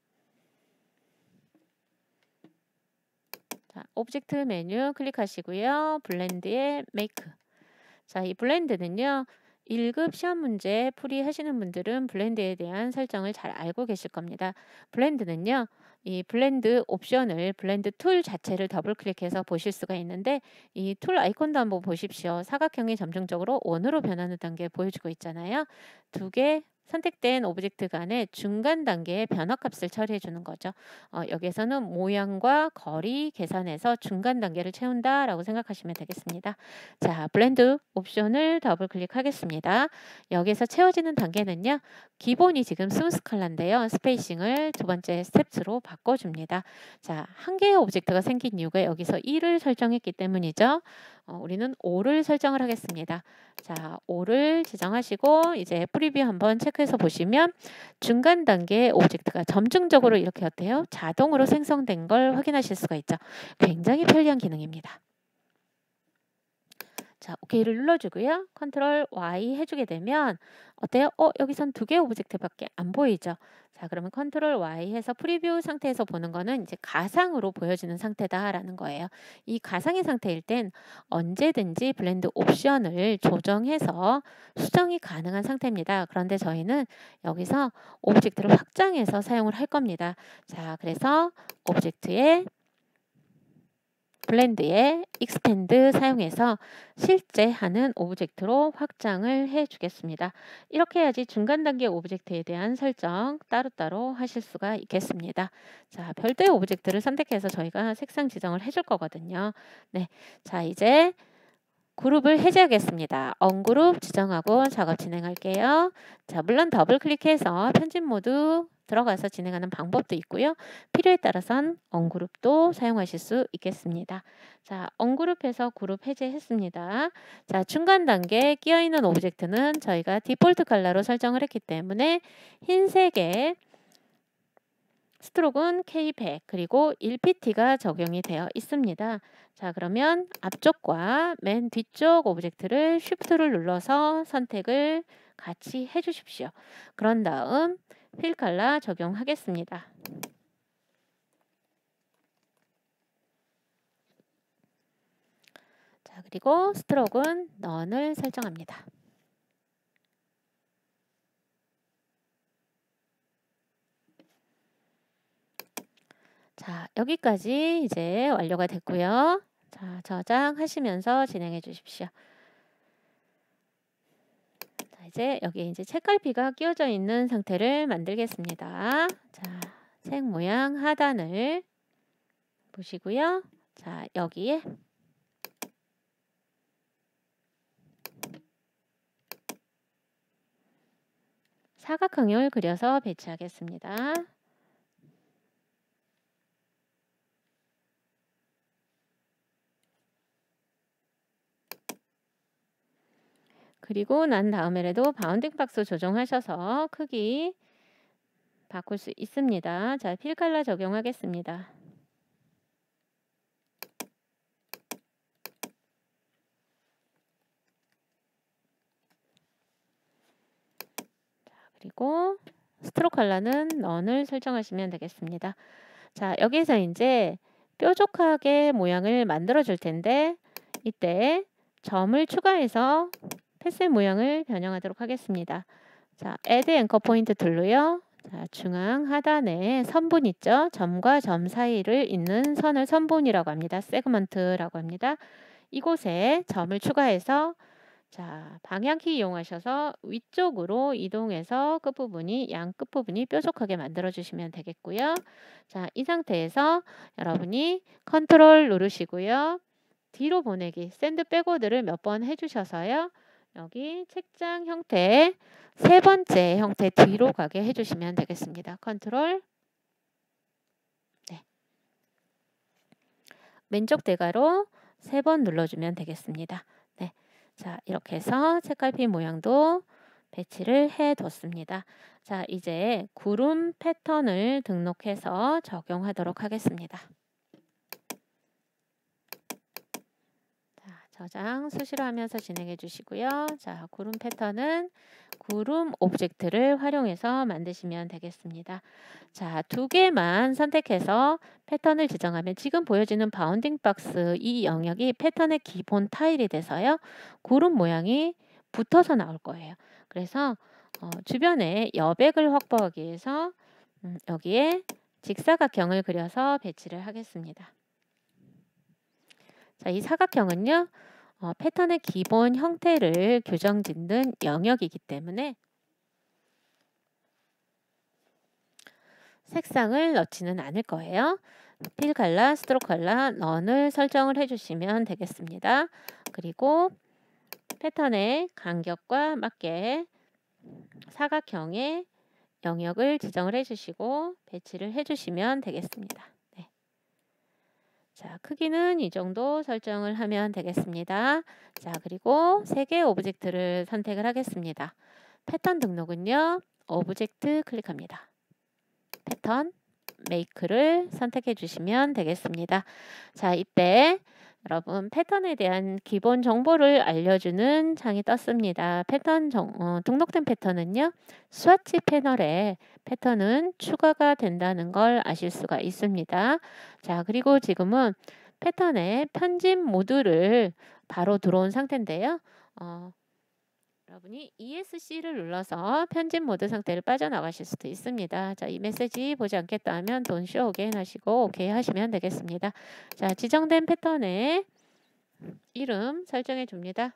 자, 오브젝트 메뉴 클릭하시고요. 블렌드의 메이크. 자, 이 블렌드는요. 일 급 시험 문제 풀이하시는 분들은 블렌드에 대한 설정을 잘 알고 계실 겁니다. 블렌드는요. 이 블렌드 옵션을 블렌드 툴 자체를 더블 클릭해서 보실 수가 있는데 이 툴 아이콘도 한번 보십시오. 사각형이 점증적으로 원으로 변하는 단계 보여주고 있잖아요. 두 개 선택된 오브젝트 간의 중간 단계의 변화값을 처리해 주는 거죠. 어, 여기에서는 모양과 거리 계산해서 중간 단계를 채운다라고 생각하시면 되겠습니다. 자, 블렌드 옵션을 더블 클릭하겠습니다. 여기서 채워지는 단계는요. 기본이 지금 스무스 컬러인데요. 스페이싱을 두 번째 스텝스로 바꿔줍니다. 자, 한 개의 오브젝트가 생긴 이유가 여기서 일을 설정했기 때문이죠. 어, 우리는 오를 설정을 하겠습니다. 자, 오를 지정하시고 이제 프리뷰 한번 체크해서 보시면 중간 단계의 오브젝트가 점증적으로 이렇게 어때요? 자동으로 생성된 걸 확인하실 수가 있죠. 굉장히 편리한 기능입니다. 자, 오케이를 눌러주고요. 컨트롤 와이 해주게 되면 어때요? 어, 여기선 두 개의 오브젝트밖에 안 보이죠? 자, 그러면 컨트롤 와이 해서 프리뷰 상태에서 보는 거는 이제 가상으로 보여지는 상태다라는 거예요. 이 가상의 상태일 땐 언제든지 블렌드 옵션을 조정해서 수정이 가능한 상태입니다. 그런데 저희는 여기서 오브젝트를 확장해서 사용을 할 겁니다. 자, 그래서 오브젝트에 블렌드의 익스텐드 사용해서 실제 하는 오브젝트로 확장을 해 주겠습니다. 이렇게 해야지 중간 단계 오브젝트에 대한 설정 따로따로 하실 수가 있겠습니다. 자, 별도의 오브젝트를 선택해서 저희가 색상 지정을 해줄 거거든요. 네, 자 이제 그룹을 해제하겠습니다. 언그룹 지정하고 작업 진행할게요. 자, 물론 더블 클릭해서 편집 모드 들어가서 진행하는 방법도 있고요. 필요에 따라선 언그룹도 사용하실 수 있겠습니다. 자, 언그룹해서 그룹 해제했습니다. 자, 중간 단계에 끼어있는 오브젝트는 저희가 디폴트 컬러로 설정을 했기 때문에 흰색의 스트로크는 케이 백 그리고 일 피티가 적용이 되어 있습니다. 자, 그러면 앞쪽과 맨 뒤쪽 오브젝트를 쉬프트를 눌러서 선택을 같이 해주십시오. 그런 다음 필 컬러 적용하겠습니다. 자, 그리고 스트로크는 넌을 설정합니다. 자, 여기까지 이제 완료가 됐고요. 자, 저장하시면서 진행해 주십시오. 자, 이제 여기 이제 책갈피가 끼워져 있는 상태를 만들겠습니다. 자, 책 모양 하단을 보시고요. 자, 여기에 사각형을 그려서 배치하겠습니다. 그리고 난 다음에라도 바운딩 박스 조정하셔서 크기 바꿀 수 있습니다. 자, 필 컬러 적용하겠습니다. 자, 그리고 스트로크 컬러는 넌을 설정하시면 되겠습니다. 자, 여기서 이제 뾰족하게 모양을 만들어 줄 텐데 이때 점을 추가해서 패스 모양을 변형하도록 하겠습니다. 자, Add Anchor Point 툴로요. 자, 중앙 하단에 선분 있죠? 점과 점 사이를 잇는 선을 선분이라고 합니다. 세그먼트라고 합니다. 이곳에 점을 추가해서 자, 방향키 이용하셔서 위쪽으로 이동해서 끝부분이 양 끝부분이 뾰족하게 만들어 주시면 되겠고요. 자, 이 상태에서 여러분이 컨트롤 누르시고요. 뒤로 보내기 샌드 백워드를 몇 번 해주셔서요. 여기 책장 형태 세 번째 형태 뒤로 가게 해주시면 되겠습니다. 컨트롤 네. 왼쪽 대괄호 세 번 눌러주면 되겠습니다. 네. 자, 이렇게 해서 책갈피 모양도 배치를 해뒀습니다. 자, 이제 구름 패턴을 등록해서 적용하도록 하겠습니다. 저장 수시로 하면서 진행해 주시고요. 자, 구름 패턴은 구름 오브젝트를 활용해서 만드시면 되겠습니다. 자, 두 개만 선택해서 패턴을 지정하면 지금 보여지는 바운딩 박스 이 영역이 패턴의 기본 타일이 돼서요. 구름 모양이 붙어서 나올 거예요. 그래서 어, 주변에 여백을 확보하기 위해서 음, 여기에 직사각형을 그려서 배치를 하겠습니다. 자, 이 사각형은요, 어, 패턴의 기본 형태를 교정짓는 영역이기 때문에 색상을 넣지는 않을 거예요. 필 컬러, 스트로크 컬러, 넌을 설정을 해주시면 되겠습니다. 그리고 패턴의 간격과 맞게 사각형의 영역을 지정을 해주시고 배치를 해주시면 되겠습니다. 네. 자, 크기는 이 정도 설정을 하면 되겠습니다. 자, 그리고 세 개의 오브젝트를 선택을 하겠습니다. 패턴 등록은요, 오브젝트 클릭합니다. 패턴, 메이크를 선택해 주시면 되겠습니다. 자, 이때 여러분 패턴에 대한 기본 정보를 알려주는 창이 떴습니다. 패턴 정, 어, 등록된 패턴은요, 스와치 패널에 패턴은 추가가 된다는 걸 아실 수가 있습니다. 자, 그리고 지금은 패턴의 편집 모드를 바로 들어온 상태인데요. 어, 여러분이 이에스씨를 눌러서 편집 모드 상태를 빠져나가실 수도 있습니다. 자, 이 메시지 보지 않겠다 하면 Don't show again 하시고 오케이 하시면 되겠습니다. 자, 지정된 패턴의 이름 설정해 줍니다.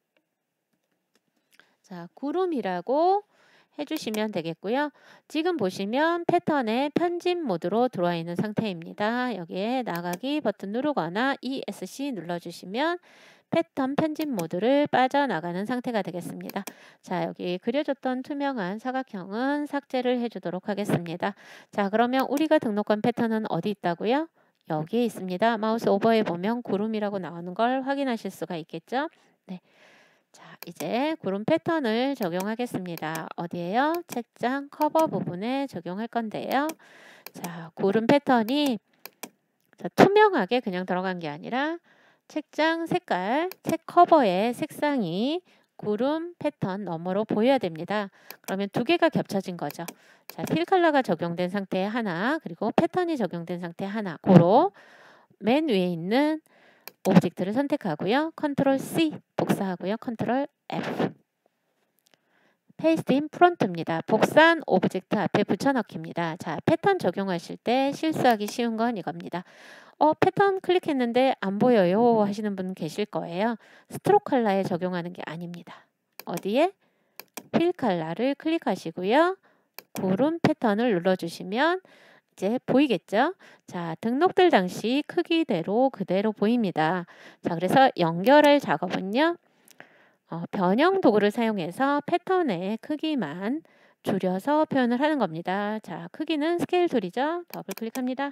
자, 구름이라고 해주시면 되겠고요. 지금 보시면 패턴의 편집 모드로 들어와 있는 상태입니다. 여기에 나가기 버튼 누르거나 이에스씨 눌러주시면 패턴 편집 모드를 빠져나가는 상태가 되겠습니다. 자, 여기 그려줬던 투명한 사각형은 삭제를 해주도록 하겠습니다. 자, 그러면 우리가 등록한 패턴은 어디 있다고요? 여기에 있습니다. 마우스 오버에 보면 구름이라고 나오는 걸 확인하실 수가 있겠죠? 네. 자, 이제 구름 패턴을 적용하겠습니다. 어디에요? 책장 커버 부분에 적용할 건데요. 자, 구름 패턴이 자, 투명하게 그냥 들어간 게 아니라 책장 색깔, 책 커버의 색상이 구름 패턴 너머로 보여야 됩니다. 그러면 두 개가 겹쳐진 거죠. 자, 필 컬러가 적용된 상태에 하나, 그리고 패턴이 적용된 상태에 하나. 고로 맨 위에 있는 오브젝트를 선택하고요. 컨트롤 씨 복사하고요. 컨트롤 에프. 페이스트 인 프론트입니다. 복사한 오브젝트 앞에 붙여넣기입니다. 자, 패턴 적용하실 때 실수하기 쉬운 건 이겁니다. 어, 패턴 클릭했는데 안 보여요 하시는 분 계실 거예요. 스트로크 컬러에 적용하는 게 아닙니다. 어디에? 필 컬러를 클릭하시고요. 구름 패턴을 눌러주시면 이제 보이겠죠? 자, 등록될 당시 크기대로 그대로 보입니다. 자, 그래서 연결할 작업은요. 어, 변형 도구를 사용해서 패턴의 크기만 줄여서 표현을 하는 겁니다. 자, 크기는 스케일 툴이죠. 더블 클릭합니다.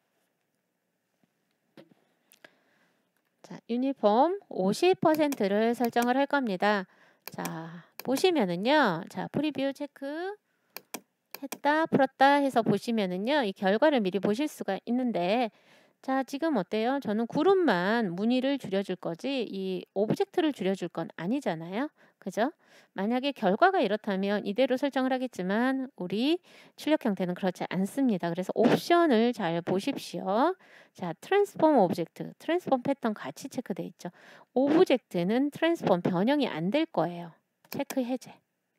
자, 유니폼 오십 퍼센트를 설정을 할 겁니다. 자, 보시면은요. 자, 프리뷰 체크 했다, 풀었다 해서 보시면은요. 이 결과를 미리 보실 수가 있는데 자, 지금 어때요? 저는 구름만 무늬를 줄여줄 거지 이 오브젝트를 줄여줄 건 아니잖아요. 그죠? 만약에 결과가 이렇다면 이대로 설정을 하겠지만 우리 출력 형태는 그렇지 않습니다. 그래서 옵션을 잘 보십시오. 자, 트랜스폼 오브젝트, 트랜스폼 패턴 같이 체크되어 있죠. 오브젝트는 트랜스폼 변형이 안 될 거예요. 체크 해제.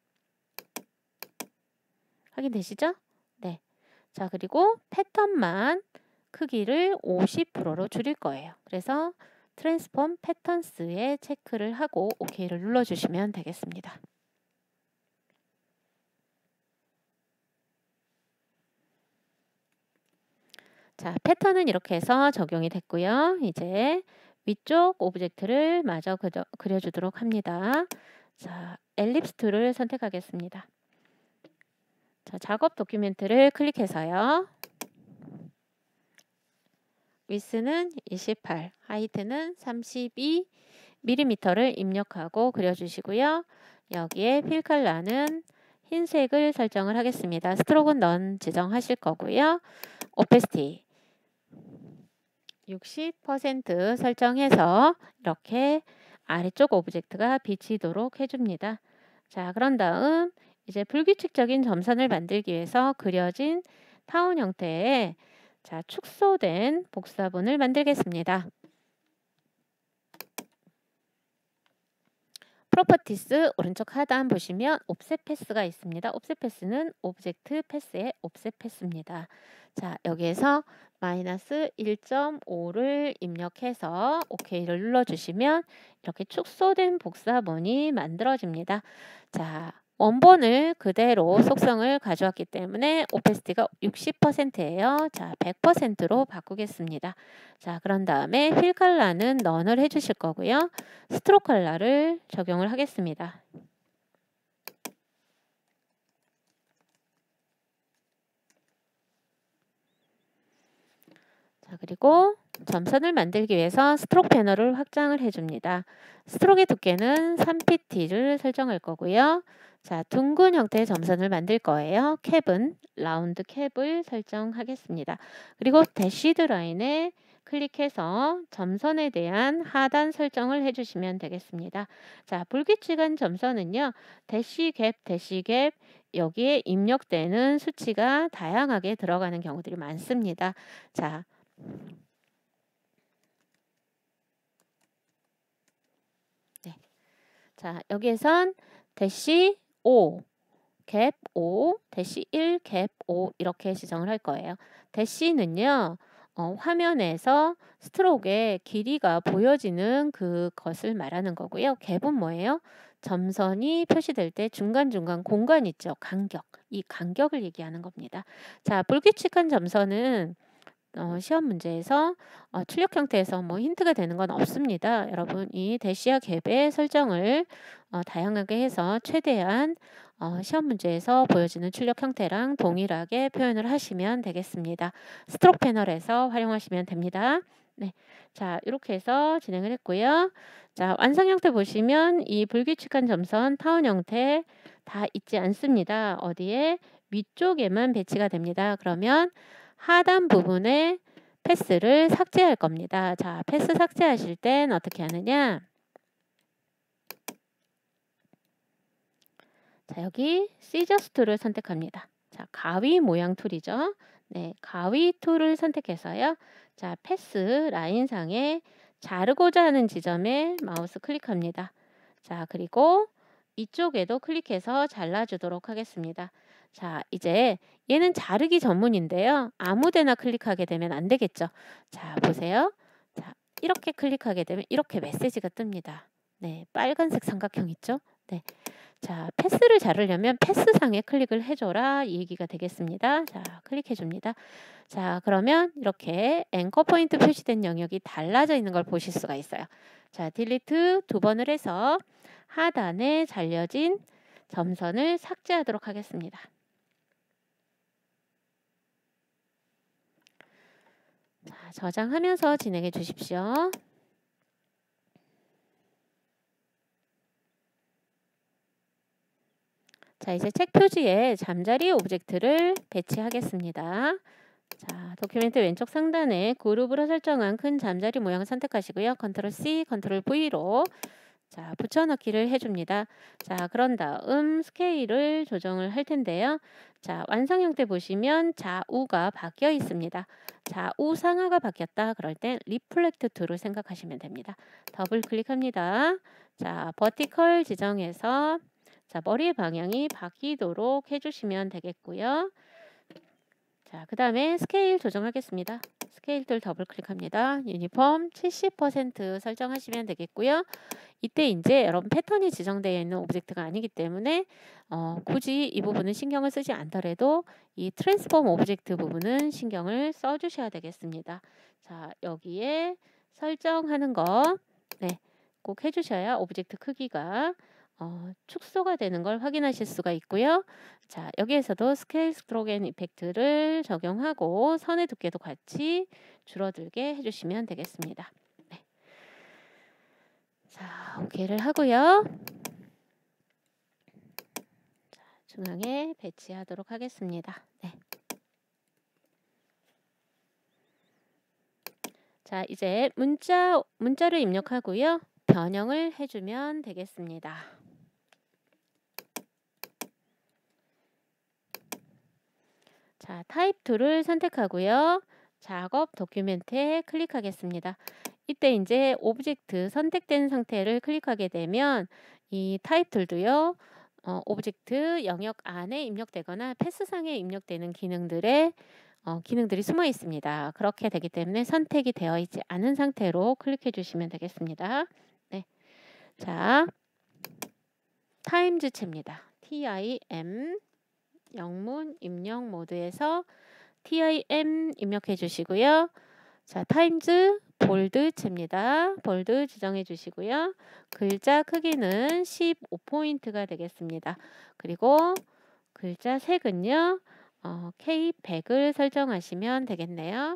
확인되시죠? 네. 자, 그리고 패턴만 크기를 오십 퍼센트로 줄일 거예요. 그래서 트랜스폼 패턴스에 체크를 하고 오케이를 눌러주시면 되겠습니다. 자, 패턴은 이렇게 해서 적용이 됐고요. 이제 위쪽 오브젝트를 마저 그려, 그려주도록 합니다. 자, 엘립스 툴을 선택하겠습니다. 자, 작업 도큐멘트를 클릭해서요. 위스는 이십팔, 하이트는 삼십이 밀리미터를 입력하고 그려주시고요. 여기에 필 컬러는 흰색을 설정을 하겠습니다. 스트로크는 넌 지정하실 거고요. 오페시티 육십 퍼센트 설정해서 이렇게 아래쪽 오브젝트가 비치도록 해줍니다. 자, 그런 다음 이제 불규칙적인 점선을 만들기 위해서 그려진 타원 형태의 자, 축소된 복사본을 만들겠습니다. 프로퍼티스 오른쪽 하단 보시면 옵셋 패스가 있습니다. 옵셋 패스는 오브젝트 패스의 옵셋 패스입니다. 자, 여기에서 마이너스 일 점 오를 입력해서 오케이를 눌러주시면 이렇게 축소된 복사본이 만들어집니다. 자, 원본을 그대로 속성을 가져왔기 때문에 오페시티가 육십 퍼센트예요. 자, 백 퍼센트로 바꾸겠습니다. 자, 그런 다음에 휠 컬러는 넌을 해주실 거고요. 스트로크 컬러를 적용을 하겠습니다. 자, 그리고 점선을 만들기 위해서 스트로크 패널을 확장을 해줍니다. 스트로크의 두께는 삼 피티를 설정할 거고요. 자, 둥근 형태의 점선을 만들 거예요. 캡은 라운드 캡을 설정하겠습니다. 그리고 대시드 라인에 클릭해서 점선에 대한 하단 설정을 해주시면 되겠습니다. 자, 불규칙한 점선은요. 대시 갭, 대시 갭 여기에 입력되는 수치가 다양하게 들어가는 경우들이 많습니다. 자, 네. 자, 여기에선 대시 오, 갭 오, 대시 일, 갭 오 이렇게 지정을 할 거예요. 대시는요. 어, 화면에서 스트로크의 길이가 보여지는 그것을 말하는 거고요. 갭은 뭐예요? 점선이 표시될 때 중간중간 공간 있죠. 간격. 이 간격을 얘기하는 겁니다. 자, 불규칙한 점선은 어, 시험 문제에서 어, 출력 형태에서 뭐 힌트가 되는 건 없습니다. 여러분 이 대시와 갭의 설정을 어, 다양하게 해서 최대한 어, 시험 문제에서 보여지는 출력 형태랑 동일하게 표현을 하시면 되겠습니다. 스트로크 패널에서 활용하시면 됩니다. 네, 자 이렇게 해서 진행을 했고요. 자, 완성 형태 보시면 이 불규칙한 점선 타원 형태 다 있지 않습니다. 어디에? 위쪽에만 배치가 됩니다. 그러면 하단 부분에 패스를 삭제할 겁니다. 자, 패스 삭제하실 땐 어떻게 하느냐? 자, 여기 시저스 툴을 선택합니다. 자, 가위 모양 툴이죠. 네, 가위 툴을 선택해서요. 자, 패스 라인상에 자르고자 하는 지점에 마우스 클릭합니다. 자, 그리고 이쪽에도 클릭해서 잘라주도록 하겠습니다. 자, 이제 얘는 자르기 전문인데요. 아무데나 클릭하게 되면 안 되겠죠. 자, 보세요. 자, 이렇게 클릭하게 되면 이렇게 메시지가 뜹니다. 네, 빨간색 삼각형 있죠? 네. 자, 패스를 자르려면 패스상에 클릭을 해줘라 이 얘기가 되겠습니다. 자, 클릭해 줍니다. 자, 그러면 이렇게 앵커 포인트 표시된 영역이 달라져 있는 걸 보실 수가 있어요. 자, 딜리트 두 번을 해서 하단에 잘려진 점선을 삭제하도록 하겠습니다. 자, 저장하면서 진행해 주십시오. 자, 이제 책 표지에 잠자리 오브젝트를 배치하겠습니다. 자, 도큐멘트 왼쪽 상단에 그룹으로 설정한 큰 잠자리 모양을 선택하시고요. 컨트롤 씨, 컨트롤 브이로 자, 붙여넣기를 해줍니다. 자, 그런 다음 스케일을 조정을 할 텐데요. 자, 완성 형태 보시면 좌우가 바뀌어 있습니다. 좌우 상하가 바뀌었다. 그럴 땐 리플렉트 툴을 생각하시면 됩니다. 더블 클릭합니다. 자, 버티컬 지정해서 자, 머리의 방향이 바뀌도록 해주시면 되겠고요. 자, 그 다음에 스케일 조정하겠습니다. 스케일 툴 더블 클릭합니다. 유니폼 칠십 퍼센트 설정하시면 되겠고요. 이때 이제 여러분 패턴이 지정되어 있는 오브젝트가 아니기 때문에 어, 굳이 이 부분은 신경을 쓰지 않더라도 이 트랜스폼 오브젝트 부분은 신경을 써주셔야 되겠습니다. 자, 여기에 설정하는 거 네, 꼭 해주셔야 오브젝트 크기가 어, 축소가 되는 걸 확인하실 수가 있고요. 자, 여기에서도 스케일 스트로크 앤 이펙트를 적용하고 선의 두께도 같이 줄어들게 해주시면 되겠습니다. 네. 자, 오케이를 하고요. 자, 중앙에 배치하도록 하겠습니다. 네. 자, 이제 문자, 문자를 입력하고요. 변형을 해주면 되겠습니다. 자, 타입 툴을 선택하고요. 작업 도큐멘트에 클릭하겠습니다. 이때 이제 오브젝트 선택된 상태를 클릭하게 되면 이 타이틀도요. 어, 오브젝트 영역 안에 입력되거나 패스상에 입력되는 기능들의 어, 기능들이 숨어 있습니다. 그렇게 되기 때문에 선택이 되어 있지 않은 상태로 클릭해 주시면 되겠습니다. 네. 자, 타임즈체입니다. 팀, 영문 입력 모드에서 팀 입력해 주시고요. 자, 타임즈 볼드체입니다. 볼드 지정해 주시고요. 글자 크기는 십오 포인트가 되겠습니다. 그리고 글자 색은요. 어, 케이 백을 설정하시면 되겠네요.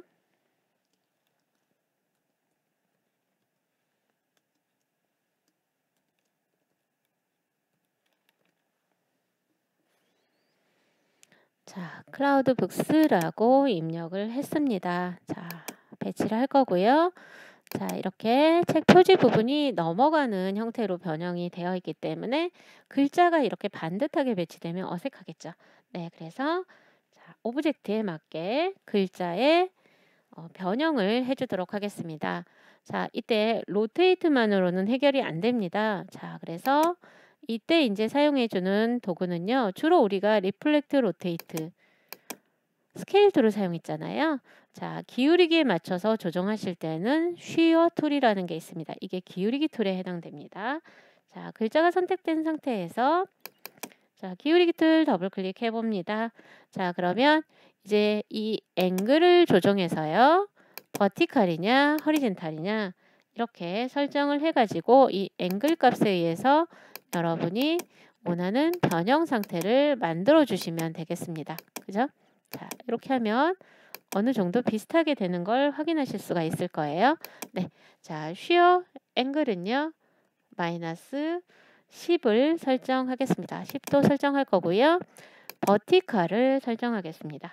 자, 클라우드북스라고 입력을 했습니다. 자, 배치를 할 거고요. 자, 이렇게 책 표지 부분이 넘어가는 형태로 변형이 되어 있기 때문에 글자가 이렇게 반듯하게 배치되면 어색하겠죠. 네, 그래서 자, 오브젝트에 맞게 글자의 어, 변형을 해주도록 하겠습니다. 자, 이때 로테이트만으로는 해결이 안 됩니다. 자, 그래서 이때 이제 사용해주는 도구는요. 주로 우리가 리플렉트 로테이트 스케일 툴을 사용했잖아요. 자, 기울이기에 맞춰서 조정하실 때는 쉬어 툴이라는 게 있습니다. 이게 기울이기 툴에 해당됩니다. 자, 글자가 선택된 상태에서 자, 기울이기 툴 더블 클릭해 봅니다. 자, 그러면 이제 이 앵글을 조정해서요. 버티컬이냐, 허리젠탈이냐 이렇게 설정을 해가지고 이 앵글 값에 의해서 여러분이 원하는 변형 상태를 만들어 주시면 되겠습니다. 그죠? 자, 이렇게 하면 어느 정도 비슷하게 되는 걸 확인하실 수가 있을 거예요. 네. 자, 쉬어 앵글은요. 마이너스 십을 설정하겠습니다. 십도 설정할 거고요. 버티컬을 설정하겠습니다.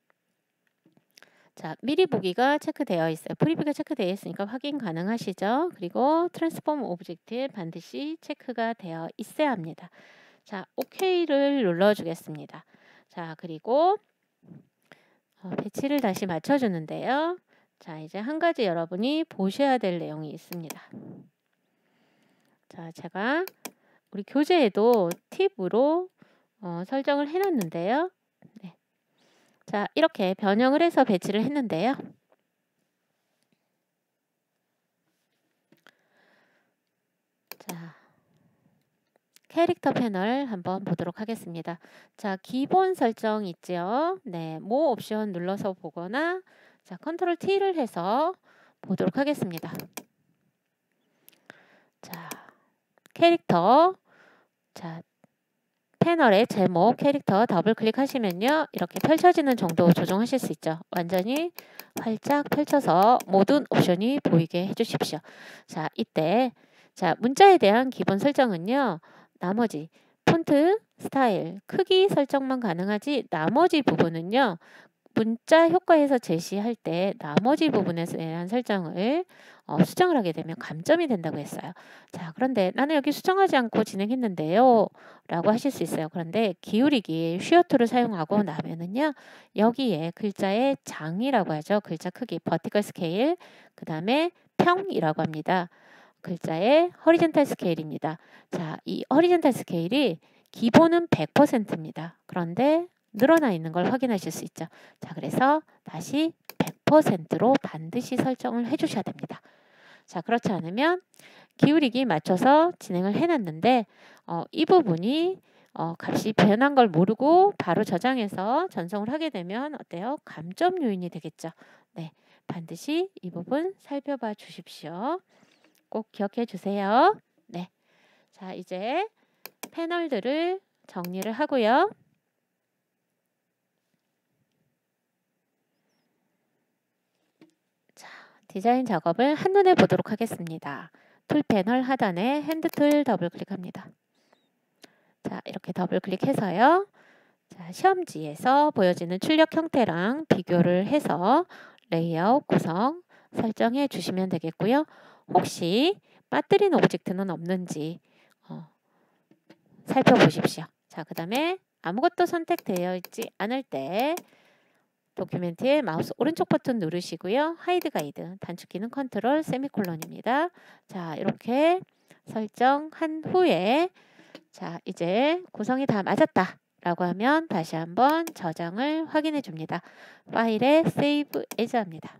자, 미리 보기가 체크되어 있어요. 프리뷰가 체크되어 있으니까 확인 가능하시죠? 그리고 트랜스폼 오브젝트에 반드시 체크가 되어 있어야 합니다. 자, 오케이를 눌러주겠습니다. 자, 그리고 어, 배치를 다시 맞춰주는데요. 자, 이제 한 가지 여러분이 보셔야 될 내용이 있습니다. 자, 제가 우리 교재에도 팁으로 어, 설정을 해놨는데요. 네. 자, 이렇게 변형을 해서 배치를 했는데요. 자, 캐릭터 패널 한번 보도록 하겠습니다. 자, 기본 설정 있죠? 네, 모 옵션 눌러서 보거나 자, 컨트롤 T를 해서 보도록 하겠습니다. 자, 캐릭터 자, 패널의 제목 캐릭터 더블 클릭하시면요. 이렇게 펼쳐지는 정도 조정하실 수 있죠. 완전히 활짝 펼쳐서 모든 옵션이 보이게 해주십시오. 자, 이때 자, 문자에 대한 기본 설정은요. 나머지 폰트, 스타일, 크기 설정만 가능하지 나머지 부분은요. 문자 효과에서 제시할 때 나머지 부분에 대한 설정을 어, 수정을 하게 되면 감점이 된다고 했어요. 자, 그런데 나는 여기 수정하지 않고 진행했는데요. 라고 하실 수 있어요. 그런데 기울이기 쉬어툴을 사용하고 나면은요. 여기에 글자의 장이라고 하죠. 글자 크기, 버티컬 스케일, 그 다음에 평이라고 합니다. 글자의 허리젠탈 스케일입니다. 자, 이 허리젠탈 스케일이 기본은 백 퍼센트입니다. 그런데 늘어나 있는 걸 확인하실 수 있죠. 자, 그래서 다시 백 퍼센트로 반드시 설정을 해주셔야 됩니다. 자, 그렇지 않으면 기울이기 맞춰서 진행을 해놨는데 어, 이 부분이 어, 값이 변한 걸 모르고 바로 저장해서 전송을 하게 되면 어때요? 감점 요인이 되겠죠. 네, 반드시 이 부분 살펴봐 주십시오. 꼭 기억해 주세요. 네, 자, 이제 패널들을 정리를 하고요. 자, 디자인 작업을 한눈에 보도록 하겠습니다. 툴 패널 하단에 핸드 툴 더블 클릭합니다. 자, 이렇게 더블 클릭해서요. 자, 시험지에서 보여지는 출력 형태랑 비교를 해서 레이아웃 구성 설정해 주시면 되겠고요. 혹시 빠뜨린 오브젝트는 없는지 어, 살펴보십시오. 자, 그 다음에 아무것도 선택되어 있지 않을 때 도큐멘트의 마우스 오른쪽 버튼 누르시고요. 하이드 가이드, 단축키는 컨트롤 세미콜론입니다. 자, 이렇게 설정한 후에 자, 이제 구성이 다 맞았다 라고 하면 다시 한번 저장을 확인해 줍니다. 파일에 Save As 합니다.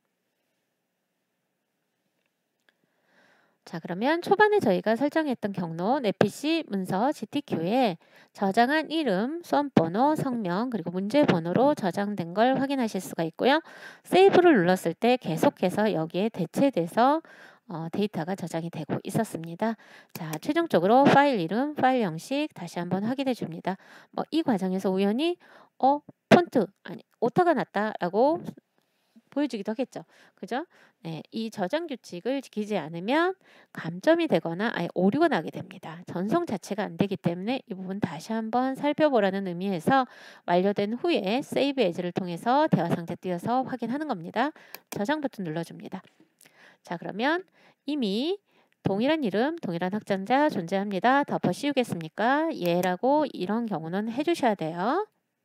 자, 그러면 초반에 저희가 설정했던 경로 내 피씨 문서 지티큐에 저장한 이름, 수험번호, 성명, 그리고 문제 번호로 저장된 걸 확인하실 수가 있고요. 세이브를 눌렀을 때 계속해서 여기에 대체돼서 어, 데이터가 저장이 되고 있었습니다. 자, 최종적으로 파일 이름, 파일 형식 다시 한번 확인해 줍니다. 뭐 이 과정에서 우연히 어, 폰트, 아니, 오타가 났다라고 보여주기도 하겠죠. 그죠? 네, 이 저장 규칙을 지키지 않으면 감점이 되거나 아예 오류가 나게 됩니다. 전송 자체가 안 되기 때문에 이 부분 다시 한번 살펴보라는 의미에서 완료된 후에 Save As를 통해서 대화 상태 띄어서 확인하는 겁니다. 저장 버튼 눌러줍니다. 자, 그러면 이미 동일한 이름, 동일한 확장자 존재합니다. 덮어 씌우겠습니까? 예라고 이런 경우는 해주셔야 돼요.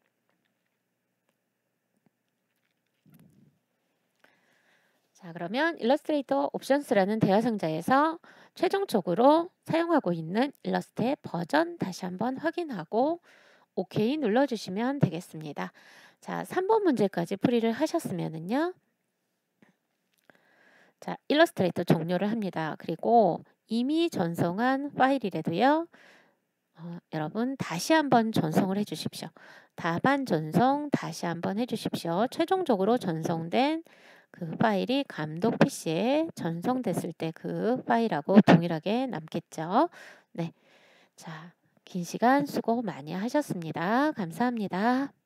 자, 그러면 일러스트레이터 옵션스라는 대화 상자에서 최종적으로 사용하고 있는 일러스트의 버전 다시 한번 확인하고 오케이 눌러주시면 되겠습니다. 자, 삼 번 문제까지 풀이를 하셨으면은요. 자, 일러스트레이터 종료를 합니다. 그리고 이미 전송한 파일이라도요. 어, 여러분 다시 한번 전송을 해 주십시오. 다반 전송 다시 한번 해 주십시오. 최종적으로 전송된 그 파일이 감독 피씨에 전송됐을 때 그 파일하고 동일하게 남겠죠. 네. 자, 긴 시간 수고 많이 하셨습니다. 감사합니다.